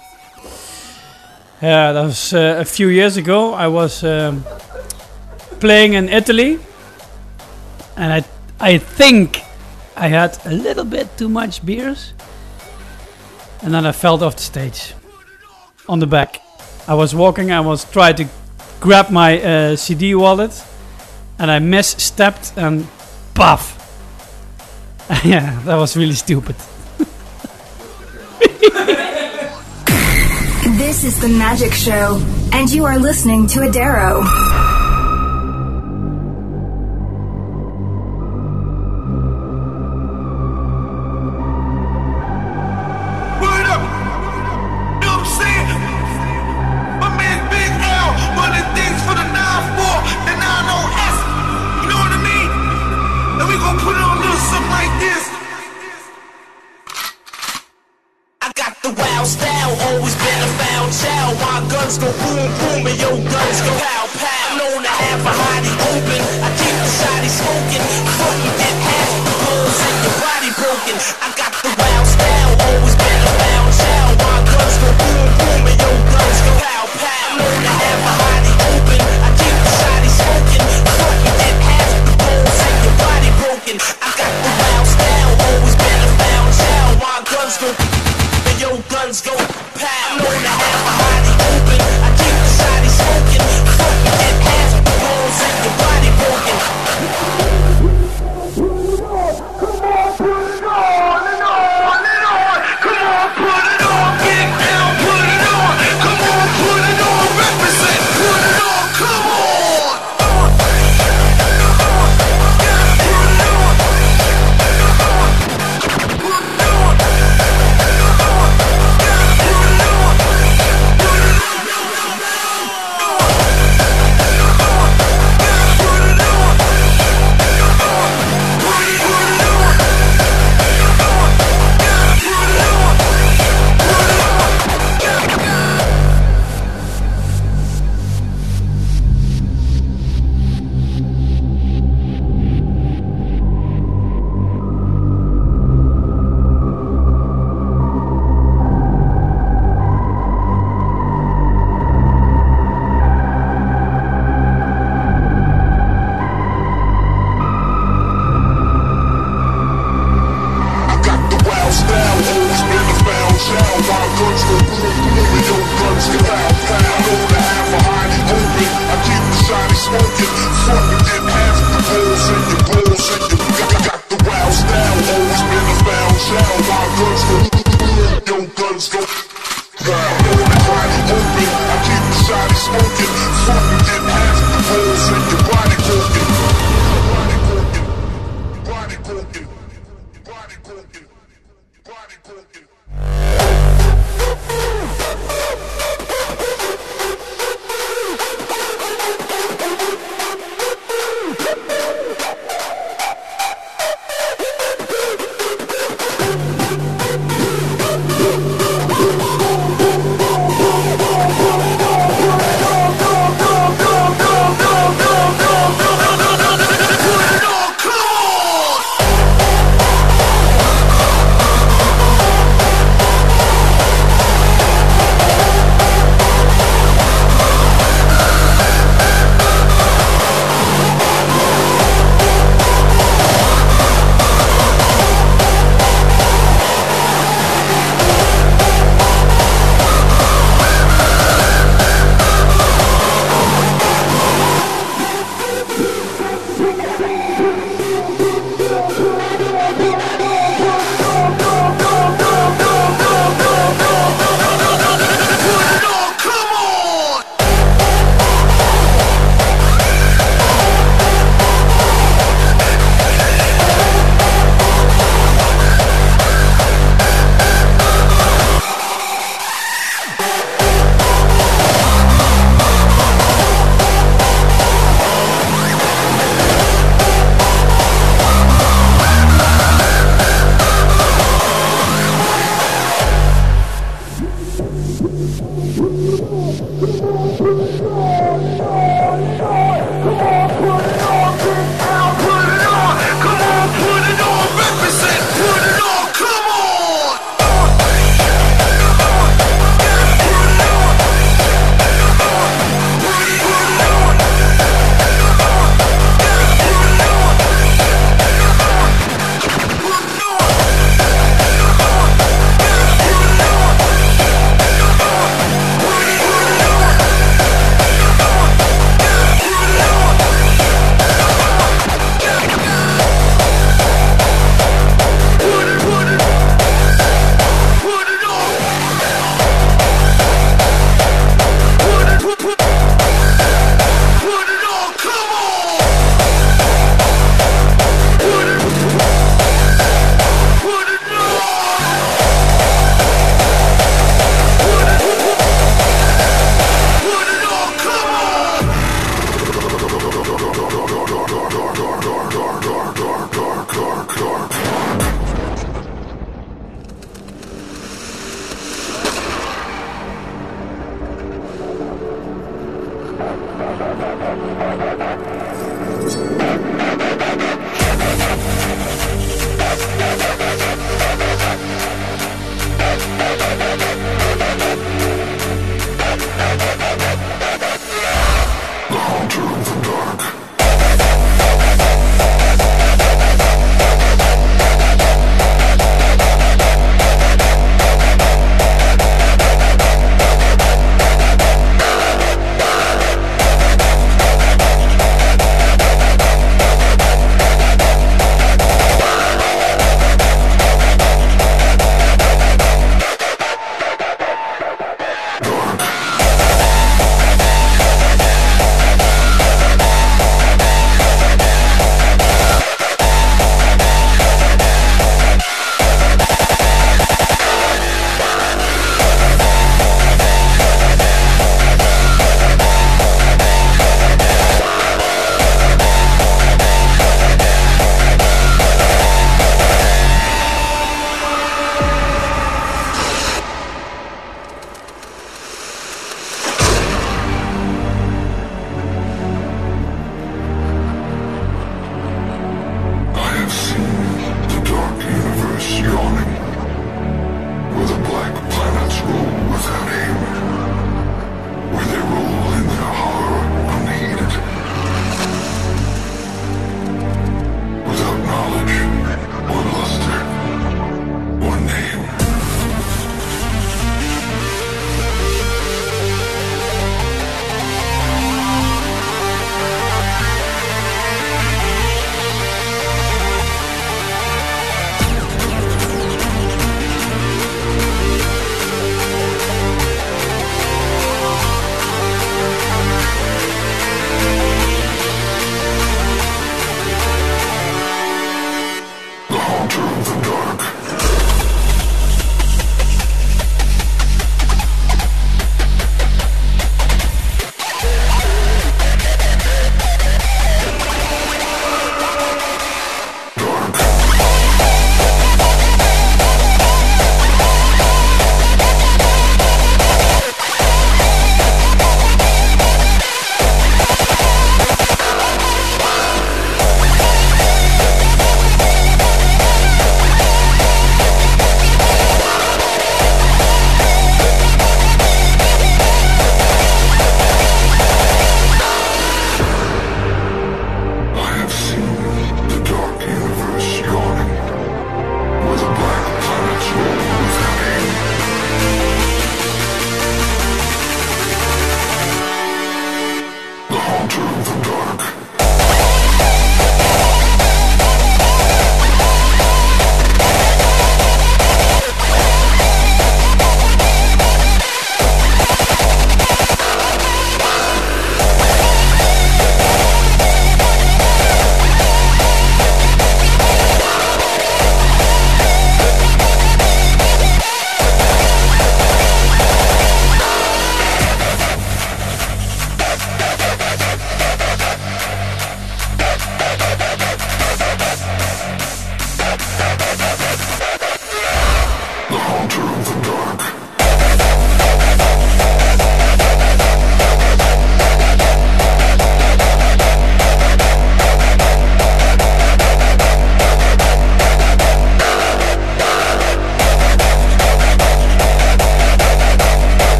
Speaker 7: was a few years ago. I was playing in Italy, and I think I had a little bit too much beers, and then I fell off the stage on the back. I was walking. I was trying to grab my CD wallet, and I misstepped and puff. Yeah, that was really stupid.
Speaker 1: This is the Magic Show, and you are listening to Adaro.
Speaker 6: the wild style, always been a foul child. My guns go boom boom and your guns go pow pow. I'm known to have a hottie open, I keep the shotty smoking. Fucking get half the holes and your body broken. I got the wild style, always been a foul child. My guns go boom boom and your guns go pow pow. I'm known to have a hottie open, I keep the shotty smoking. Fucking get half the holes and your body broken. I got the wild style, always been a foul child. My guns go and your guns go pow. I'm known to have a hottie open, I keep the shotty smoking. Fucking get half the holes and your body broken.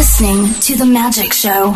Speaker 1: listening to The Magic Show.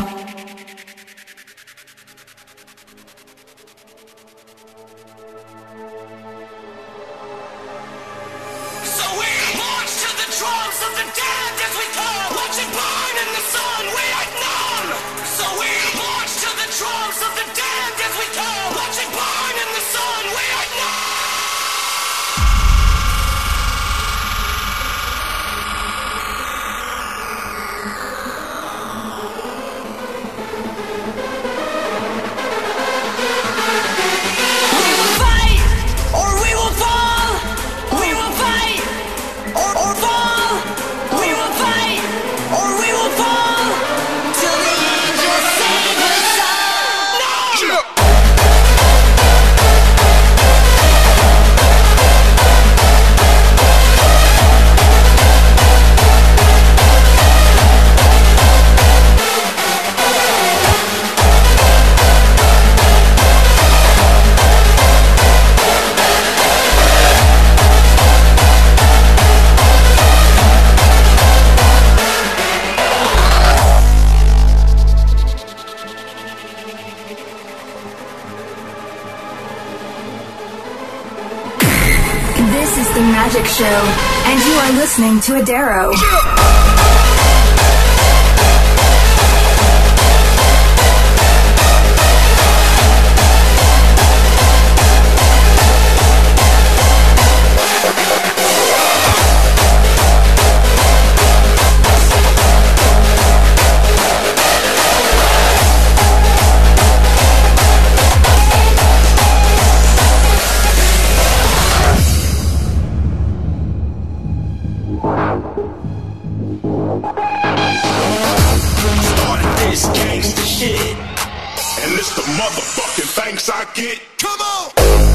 Speaker 1: Magic Show, and you are listening to Adaro.
Speaker 10: I get. Come on!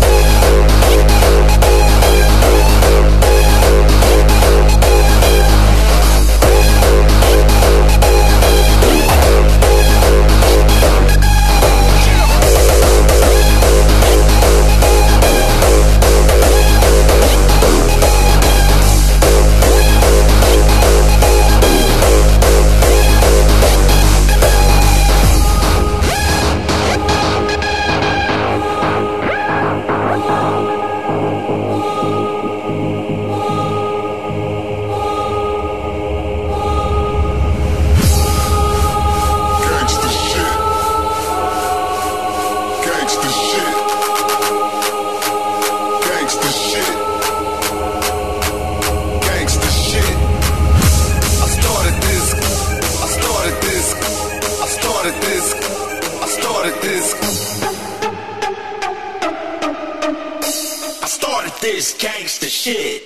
Speaker 13: This gangsta shit.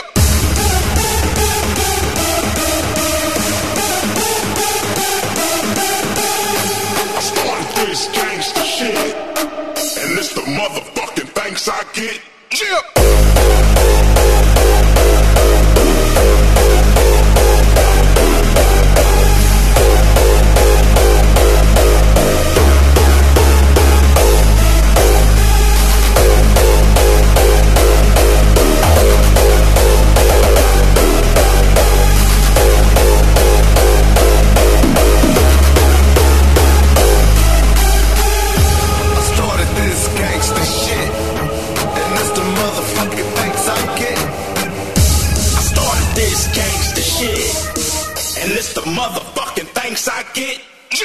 Speaker 10: I started this gangsta shit, and it's the motherfucking thanks I get.
Speaker 13: Motherfucking thanks I get.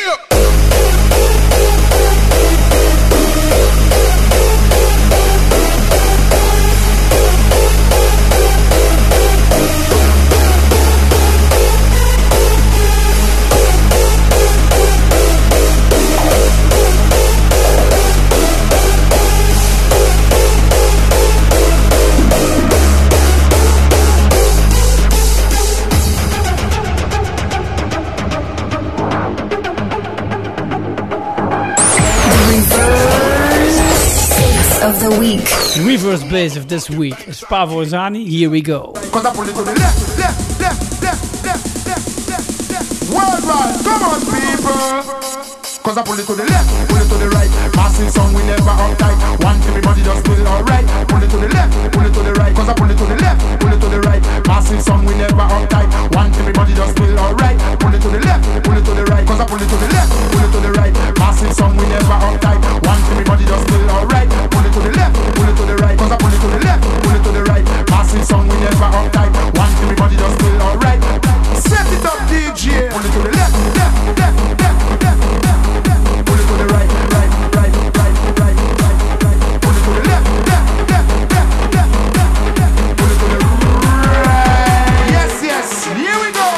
Speaker 1: Of the week.
Speaker 7: The reverse bass of this week is Pavo Zani. Here we go.
Speaker 15: Cause I pull it to the left, left, left, left, left, left, left, left. Worldwide, come on people. Cause I pull it to the left, pull it to the right. Massive song, we never uptight. Want everybody just feel alright. Pull it to the left, pull it to the right. Cause I pull it to the left, pull it to the right. Massive song, we never uptight. Want everybody just feel alright. Pull it to the left, pull it to the right. Cause I pull it to the left, pull it to the right. Massive song, we never uptight. Want everybody just feel alright. Pull it to the left, pull it to the right. Cause I pull it to the left, pull it to the right. Massive song, we never uptight. Want everybody just feel alright. Set it up, DJ. Pull it to the left, left, left, left, left, left. Pull it to the right, right, right, right, right, right, right. Pull it to the left, left, left, left, left, left. Pull it to the right. Yes, yes, here we go.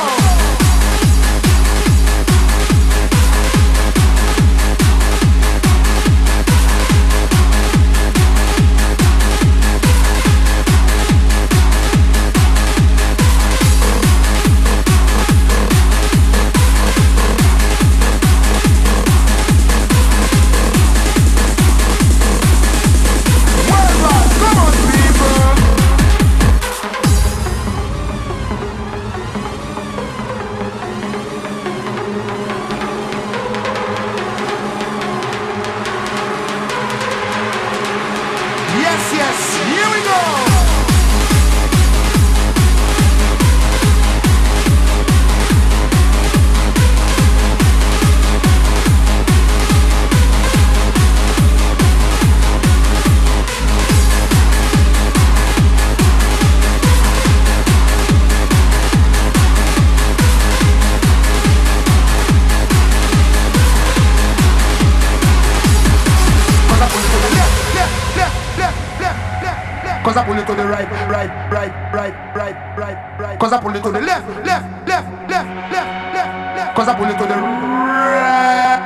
Speaker 15: Cause I pull it to the right, right, right, right, right, right, right. Cause I pull it to the left, left, left, left, left, left, left. Cause I pull it to the right.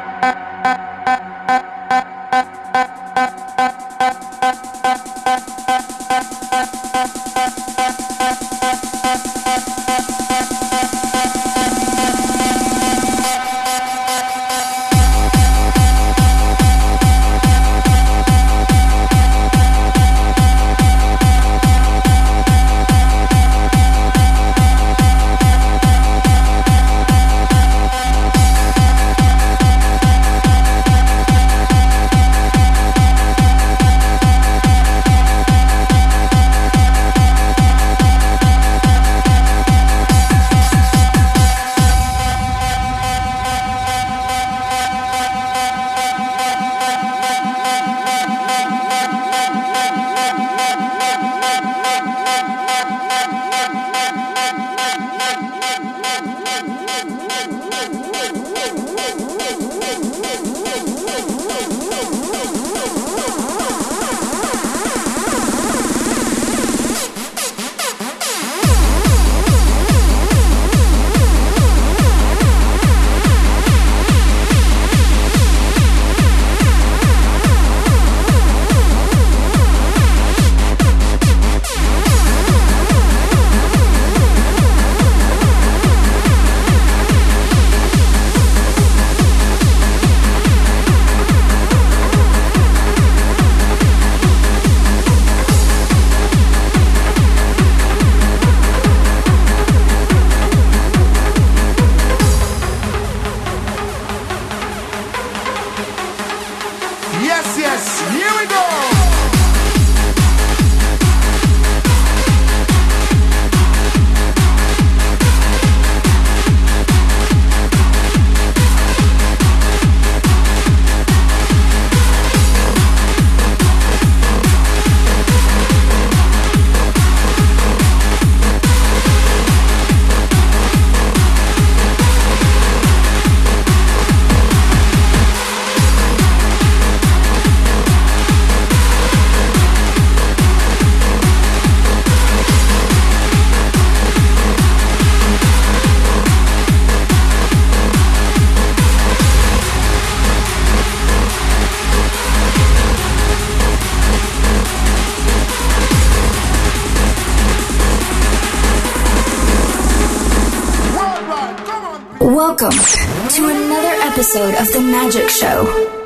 Speaker 1: Welcome to another episode of The Magic Show.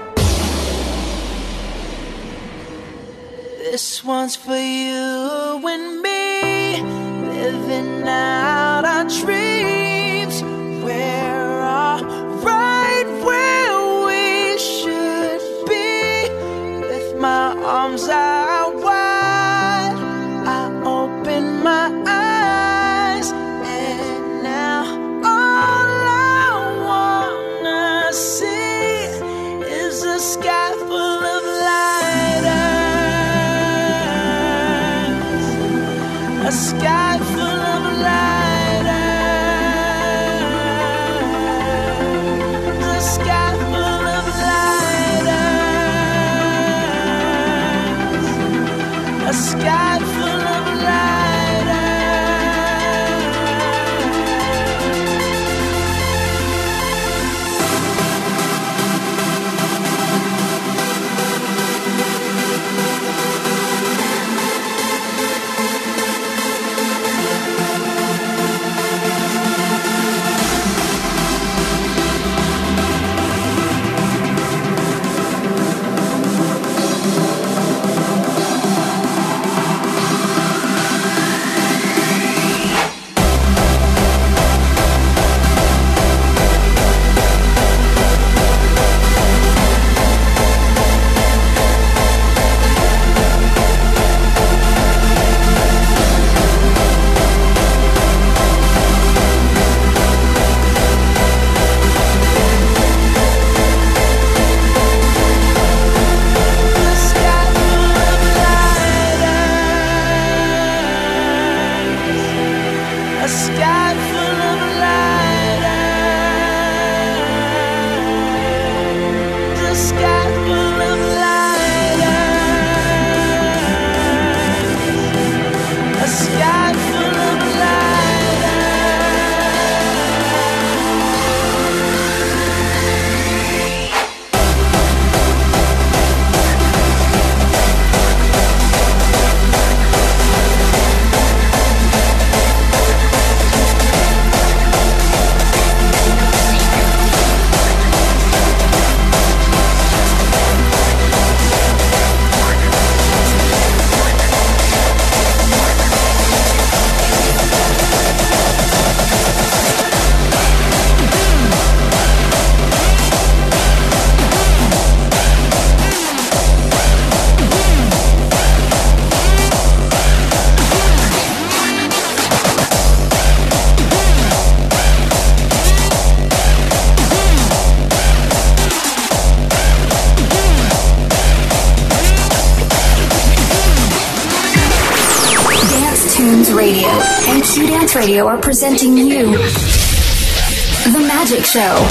Speaker 8: This one's for you and me, living out our dreams. We're all right where
Speaker 1: Q Dance Radio are presenting you The Magic Show.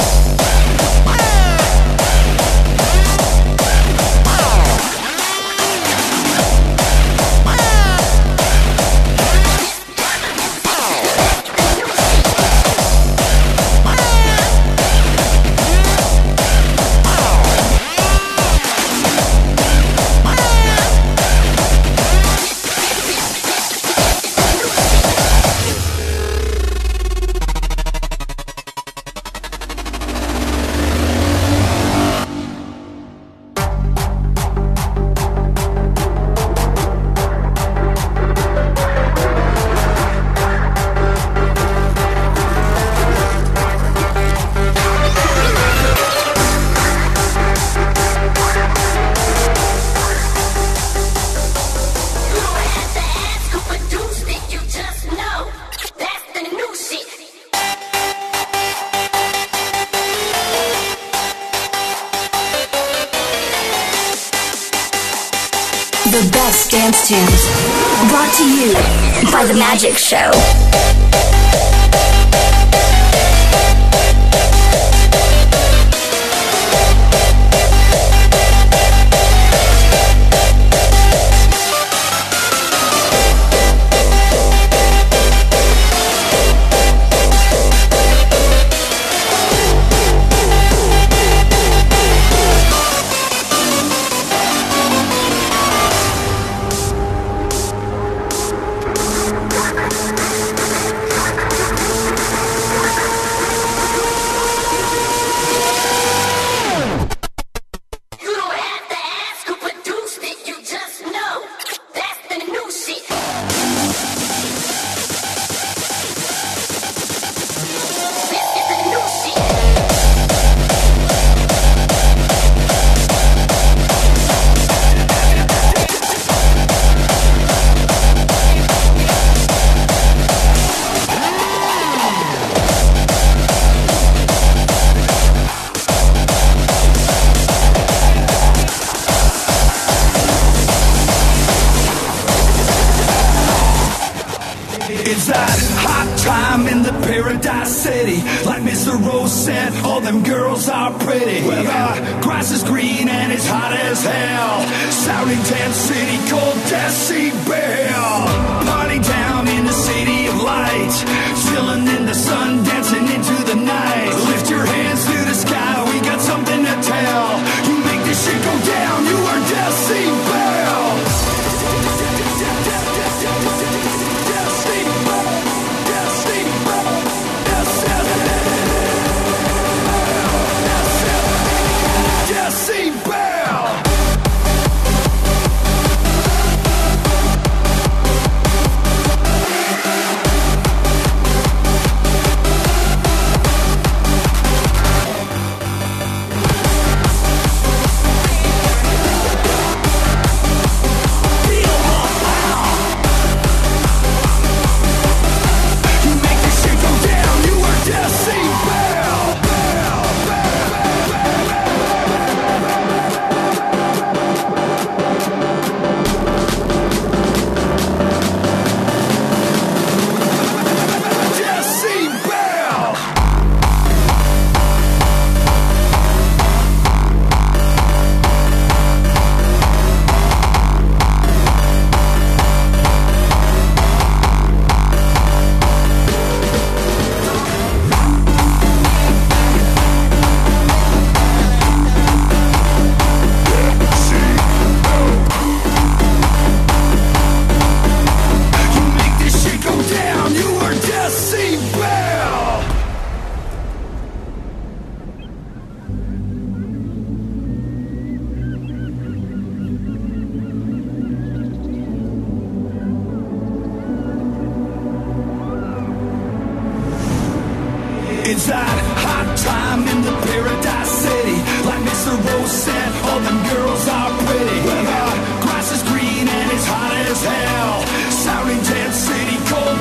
Speaker 1: The best dance tunes brought to you by The Magic Show.
Speaker 16: It's that hot time in the paradise city. Like Mr. Rose said, all them girls are pretty. Well, the grass is green and it's hot as hell. Sounding dance city called Decibel. Party down in the city of light. Chilling in the sun, dancing into the night. Lift your hands to the sky, we got something to tell. You make this shit go down, you are Decibel. It's that hot time in the paradise city. Like Mr. Rose said, all them girls are pretty. Well, the grass is green and it's hot as hell. Sounding dance city called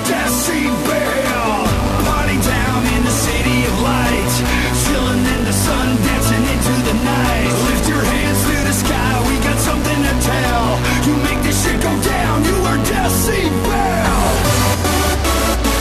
Speaker 16: Decibel. Party down in the city of light. Chilling in the sun, dancing into the night. Lift your hands to the sky, we got something to tell. You make this shit go down, you are Decibel.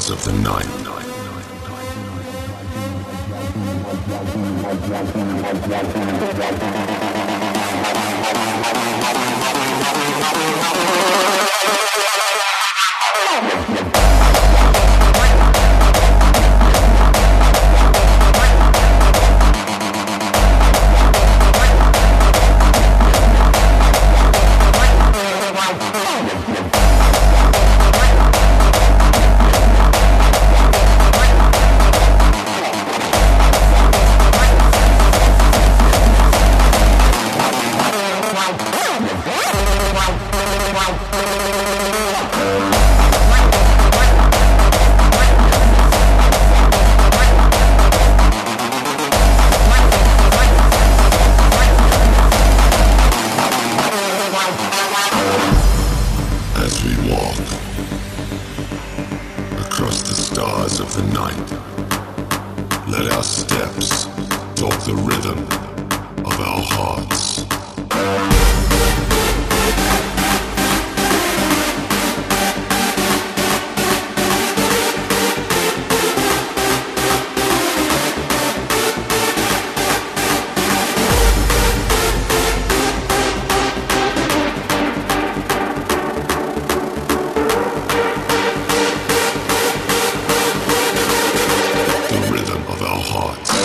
Speaker 12: stars of the night. As we walk across the stars of the night, let our steps talk the rhythm of our hearts. The rhythm of our hearts.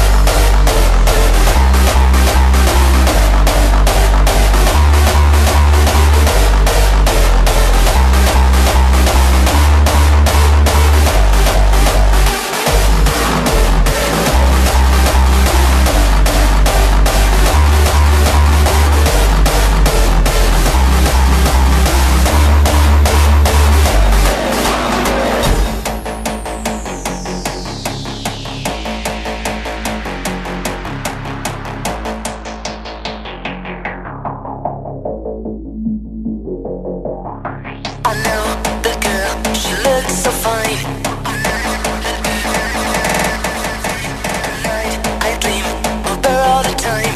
Speaker 8: I know the girl, she looks so fine. Night, I dream of her all the time.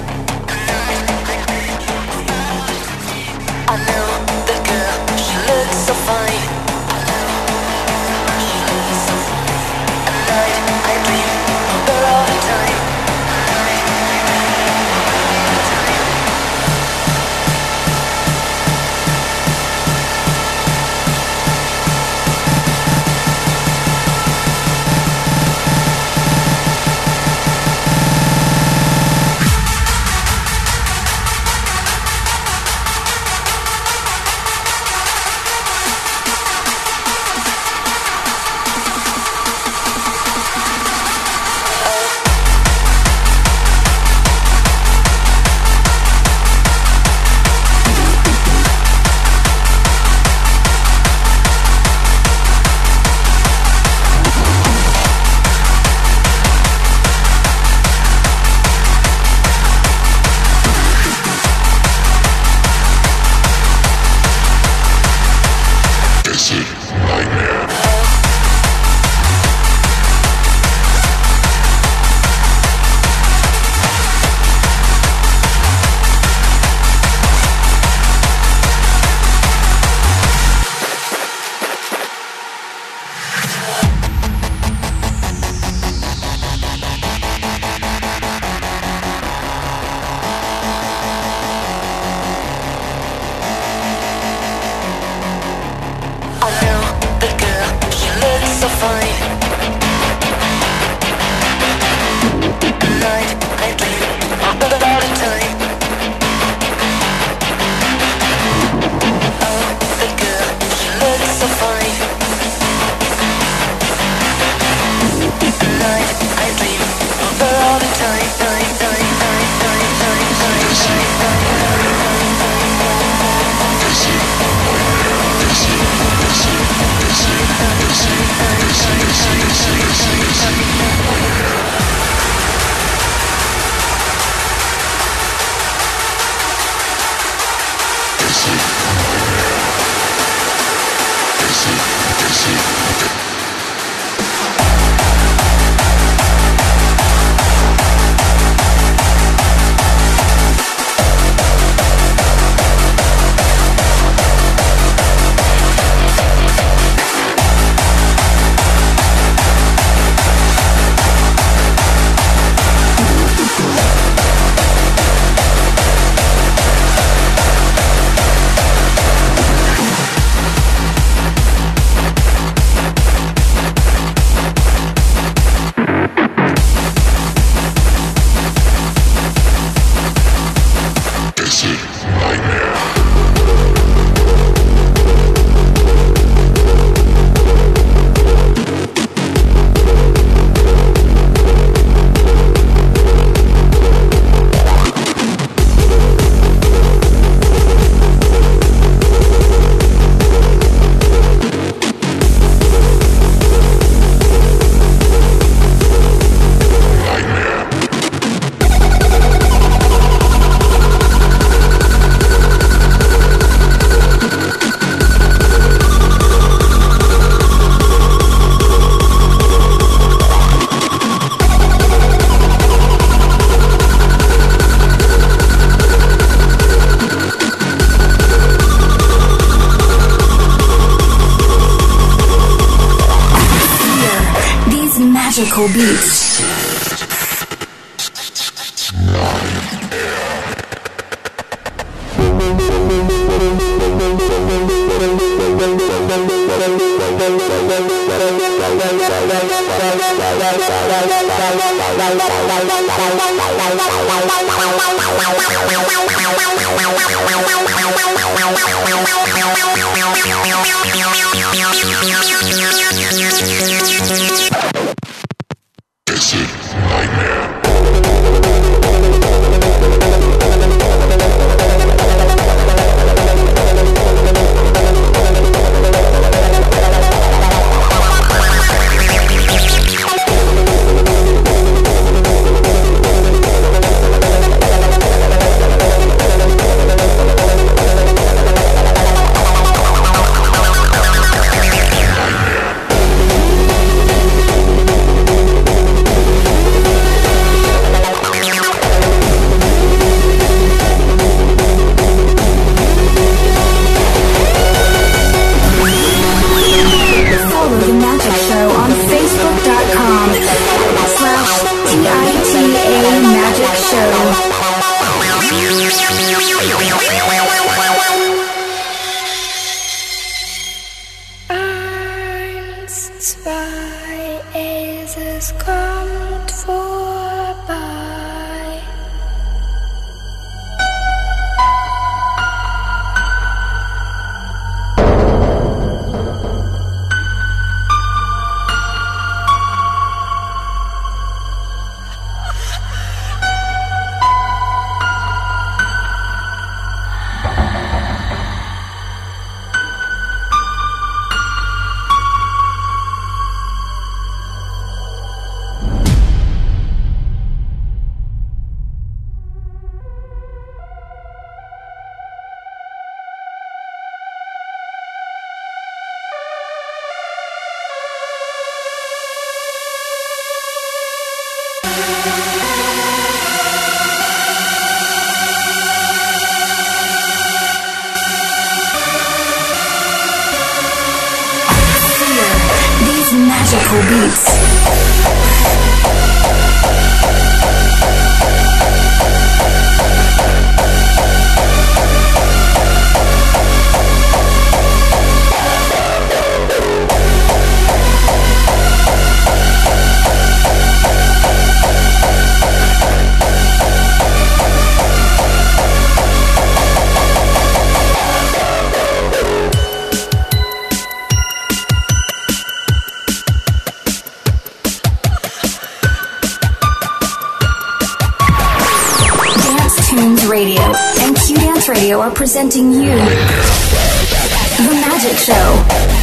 Speaker 8: I know the girl, she looks so fine. Night, I dream of her all the time.
Speaker 1: magical beats. Magical beats. Radio and Q-Dance Radio are presenting you The Magic Show.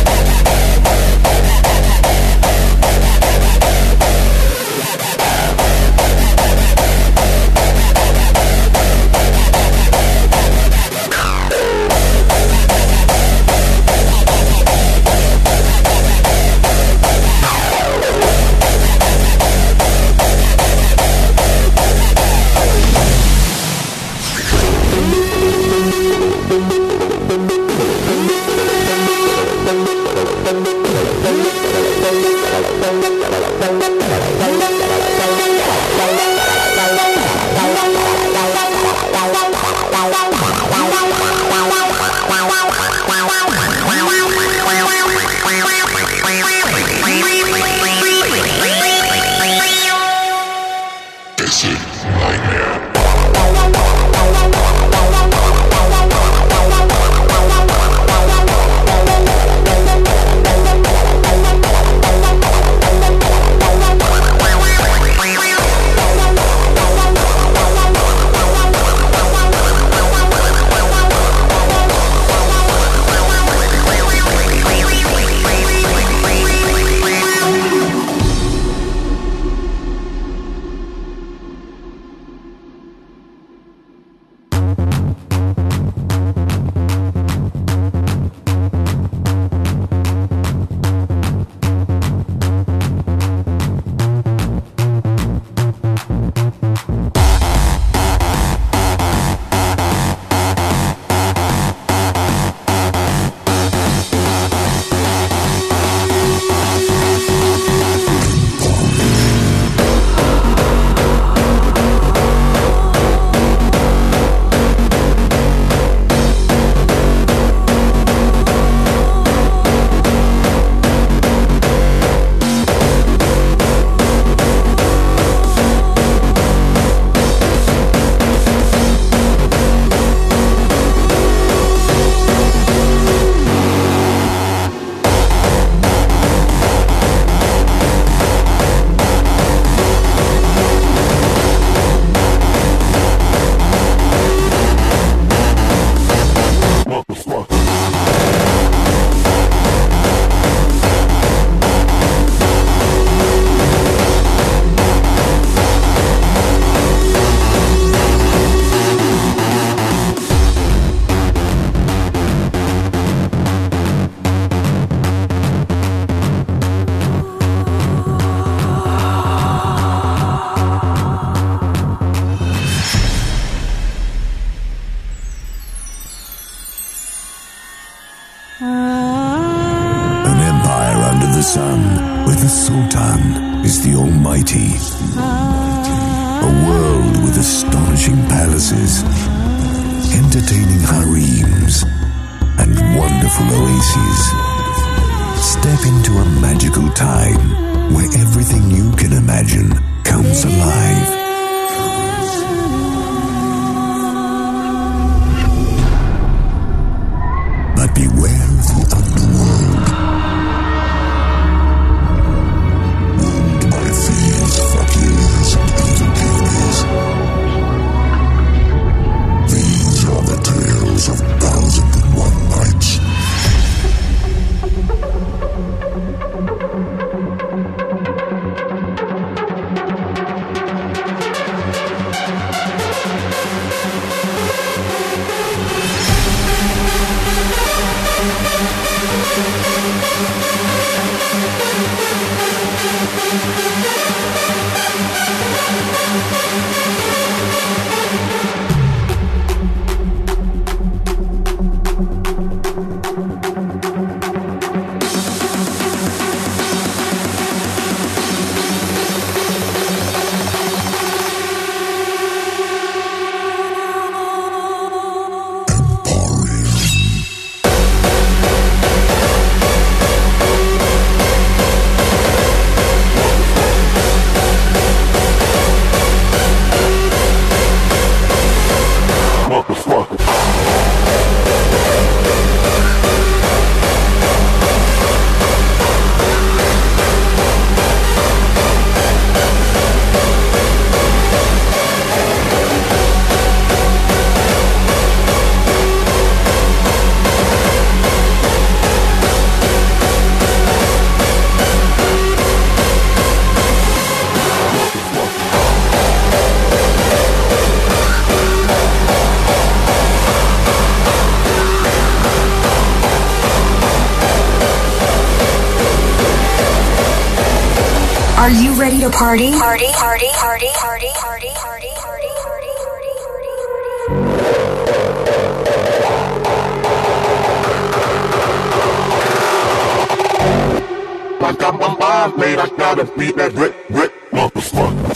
Speaker 12: sun, where the Sultan is the Almighty. A world with astonishing palaces, entertaining harems, and wonderful oases. Step into a magical time where everything you can imagine comes alive. But beware of the underworld. Ruled by thieves, fakirs, and evil genies. These are the tales of 1001 Nights.
Speaker 1: Are you ready to party? Party, party, party, party, party, party, party, party, party,
Speaker 12: I got my mind made, I gotta beat that brick, motherfucker.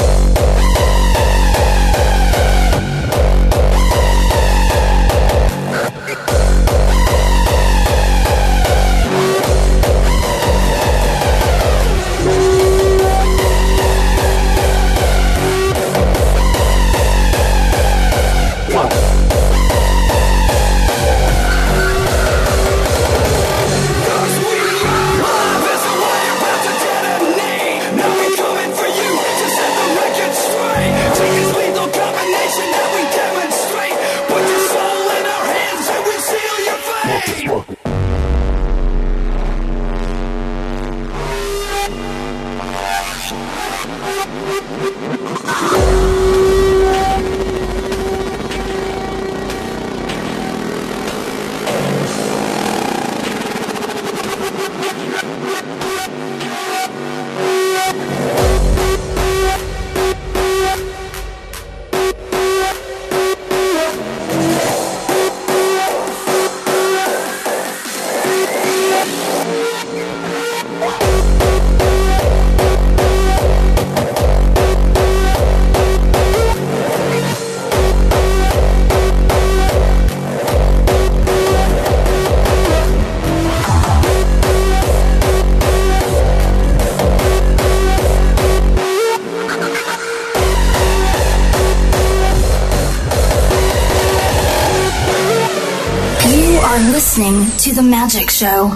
Speaker 1: Listening to The Magic Show.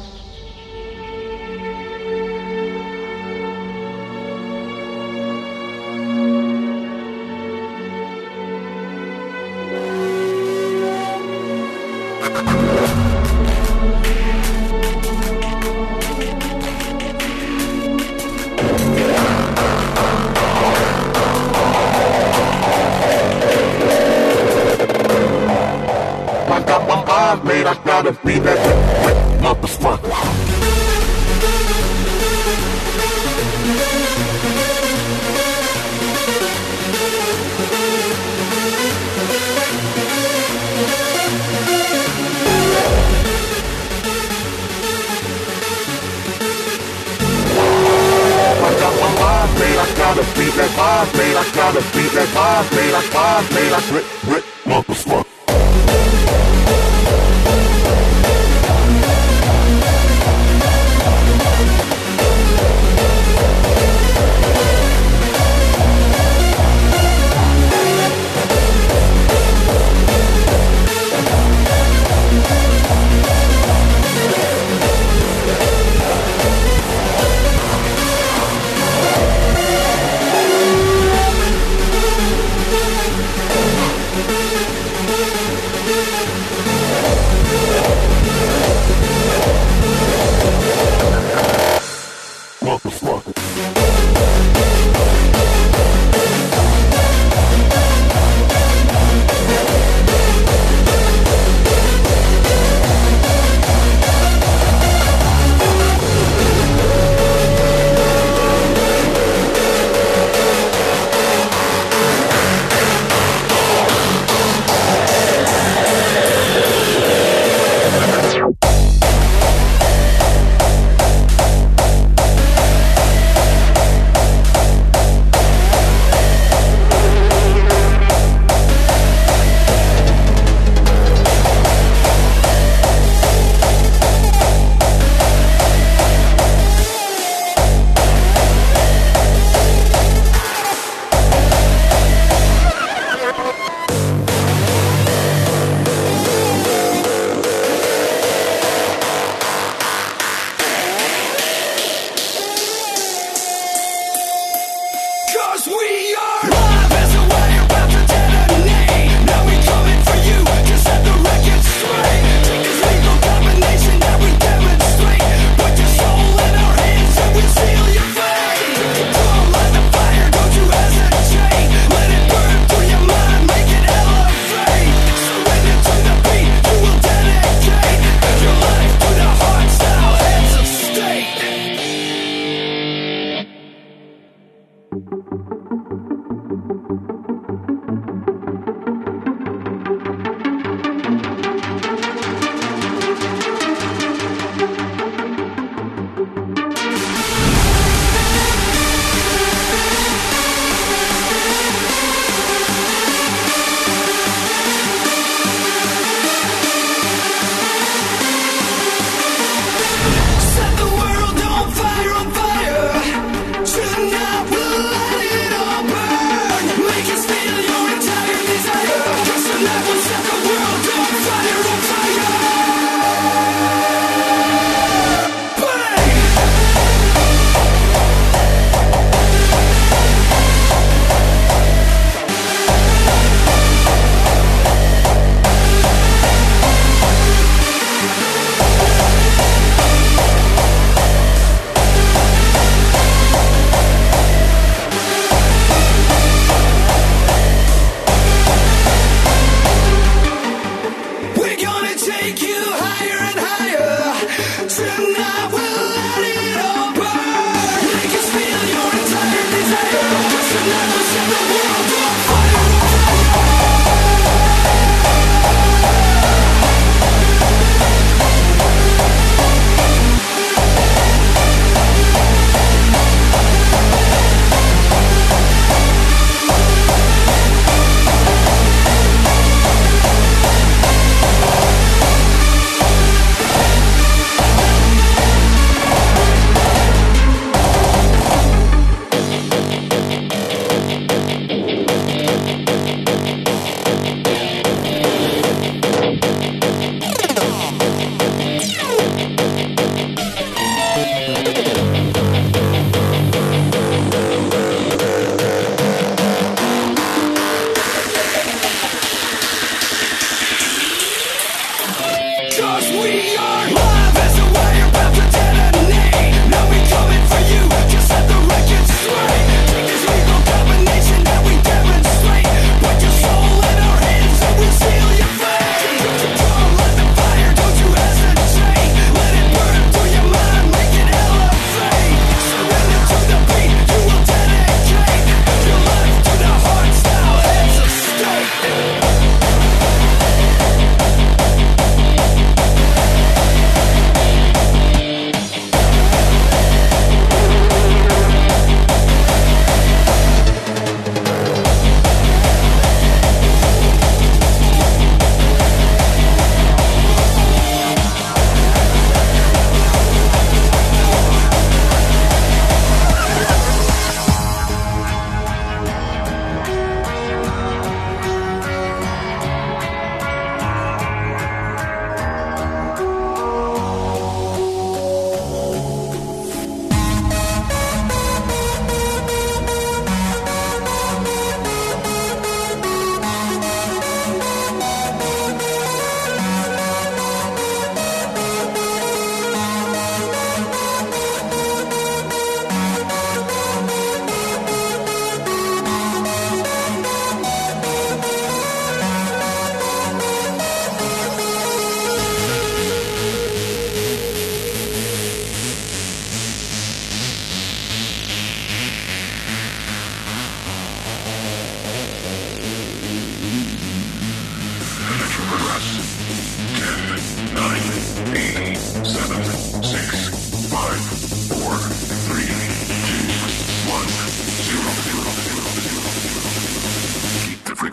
Speaker 12: Made, I gotta be that motherfucker. the beat like parsley, like Rick, motherfucker.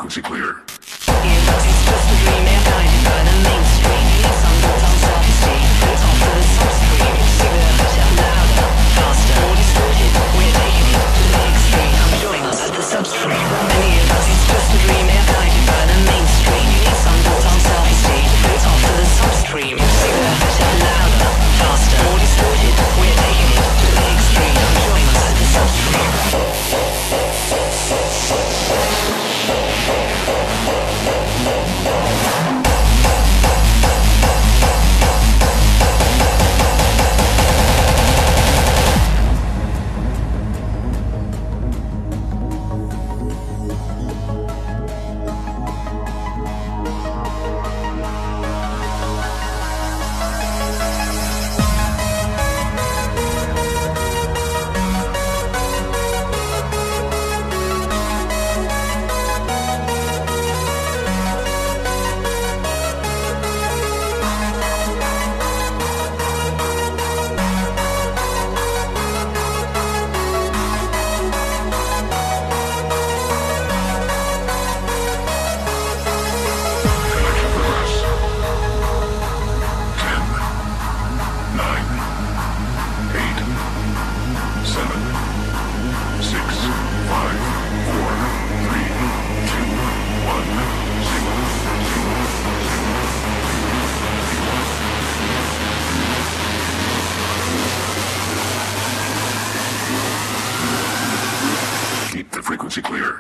Speaker 12: frequency clear.
Speaker 9: It's just a dream, guided by the mainstream. Some don't self-esteem. It's off to the substream. Bigger, shout louder, faster, more distorted. We're taking it to the extreme. Come join us at the substream. Many of us, it's just a dream, guided by the mainstream. Some don't self-esteem. It's off to the substream. Bigger, shout louder, faster, more distorted. We're taking it to the extreme. Come join us at the substream.
Speaker 12: Frequency clear.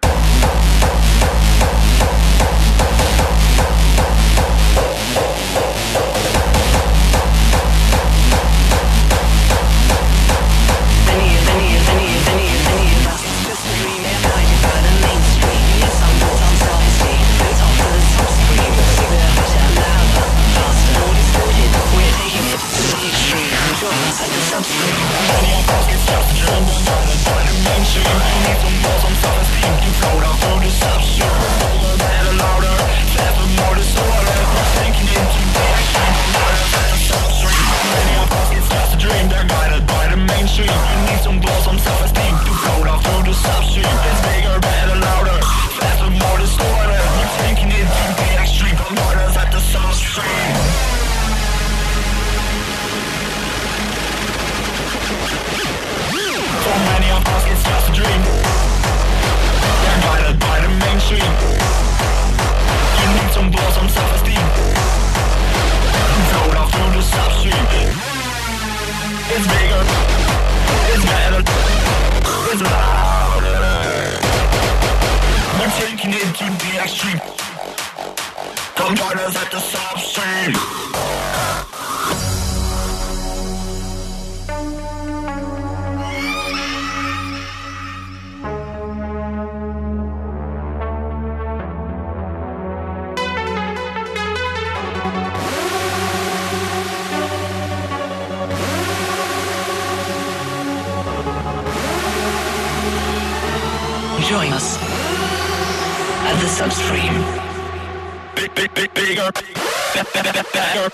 Speaker 9: Join us at the substream. Bigger, better.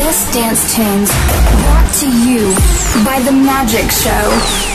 Speaker 1: best dance tunes brought to you by The Magic Show.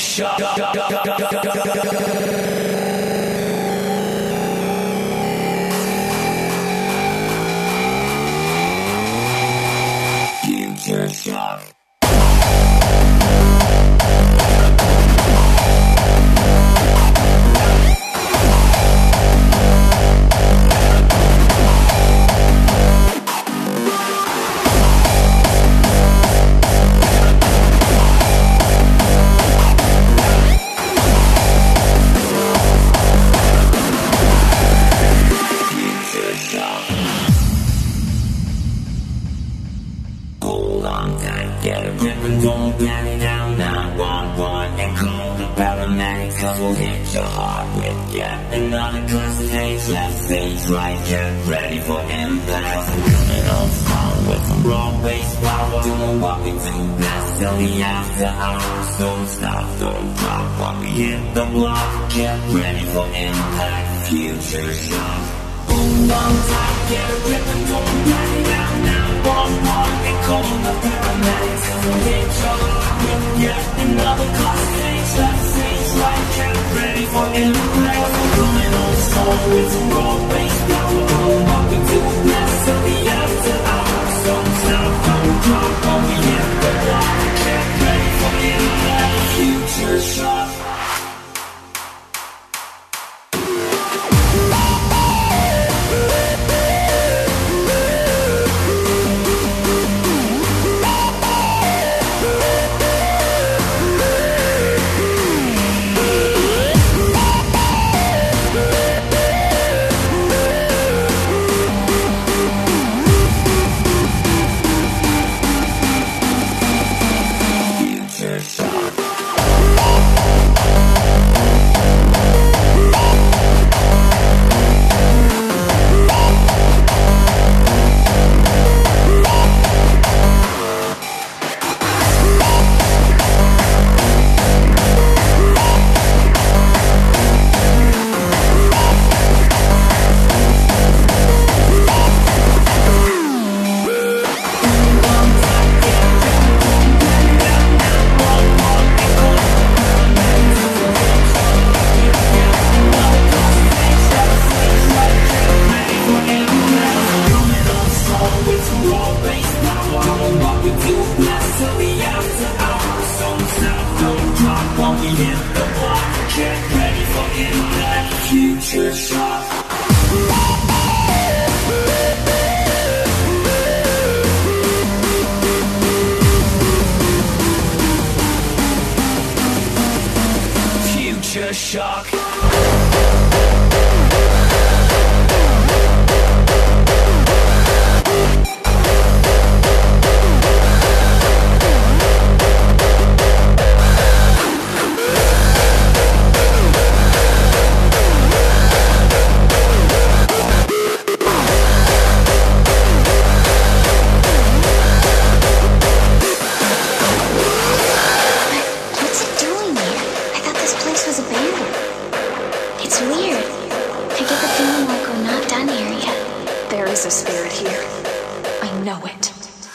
Speaker 16: shock.
Speaker 17: Future shock. Hold on tight, get a grip and don't let it down. 911 and call the paramedics, 'cause we'll hit your heart with yet another cluster stage. Left stage right, get ready for impact. Coming on strong with some broad-based power. Doing what we do best till the after hours. Don't stop, don't drop when we hit the block. Get ready for impact, future shock. Hold on tight, get a grip and don't let it down. 911 and call the paramedics, 'cause we'll hit your heart with yet another cluster stage. Left stage right, get ready for impact. Coming on strong with some broad-based power. Doing what we do best till the after hours. Don't stop, don't drop when we hit the block. Get ready for impact, future shock.
Speaker 16: Future shock.
Speaker 1: A spirit here. I know it.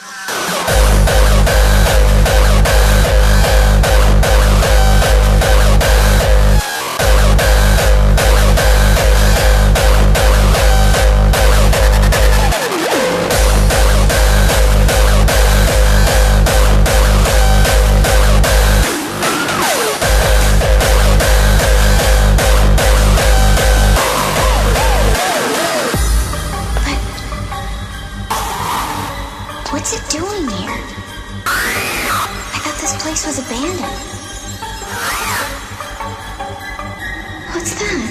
Speaker 1: What's it doing here? I thought this place was abandoned. What's that?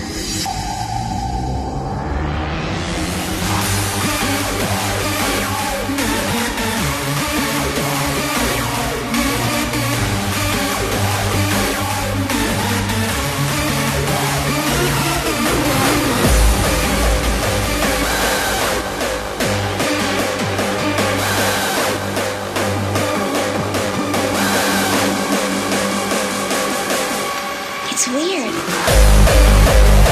Speaker 1: It's weird.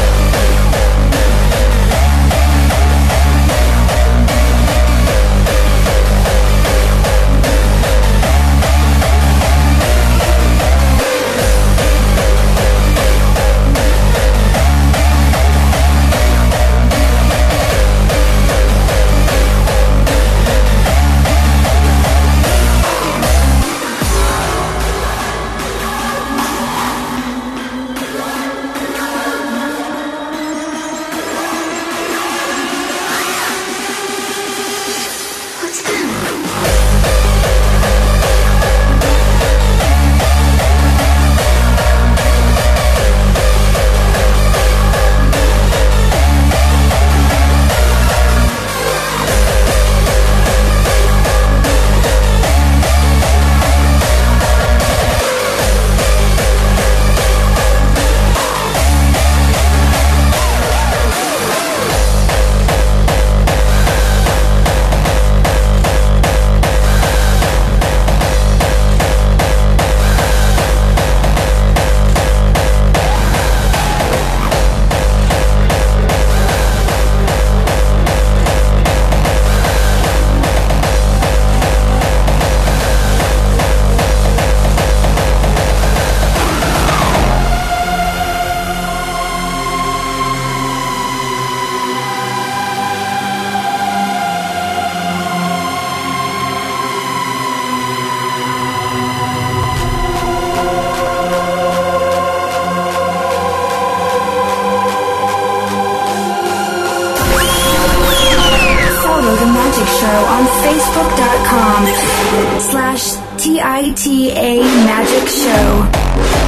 Speaker 1: The Magic Show on Facebook.com/TITA Magic Show.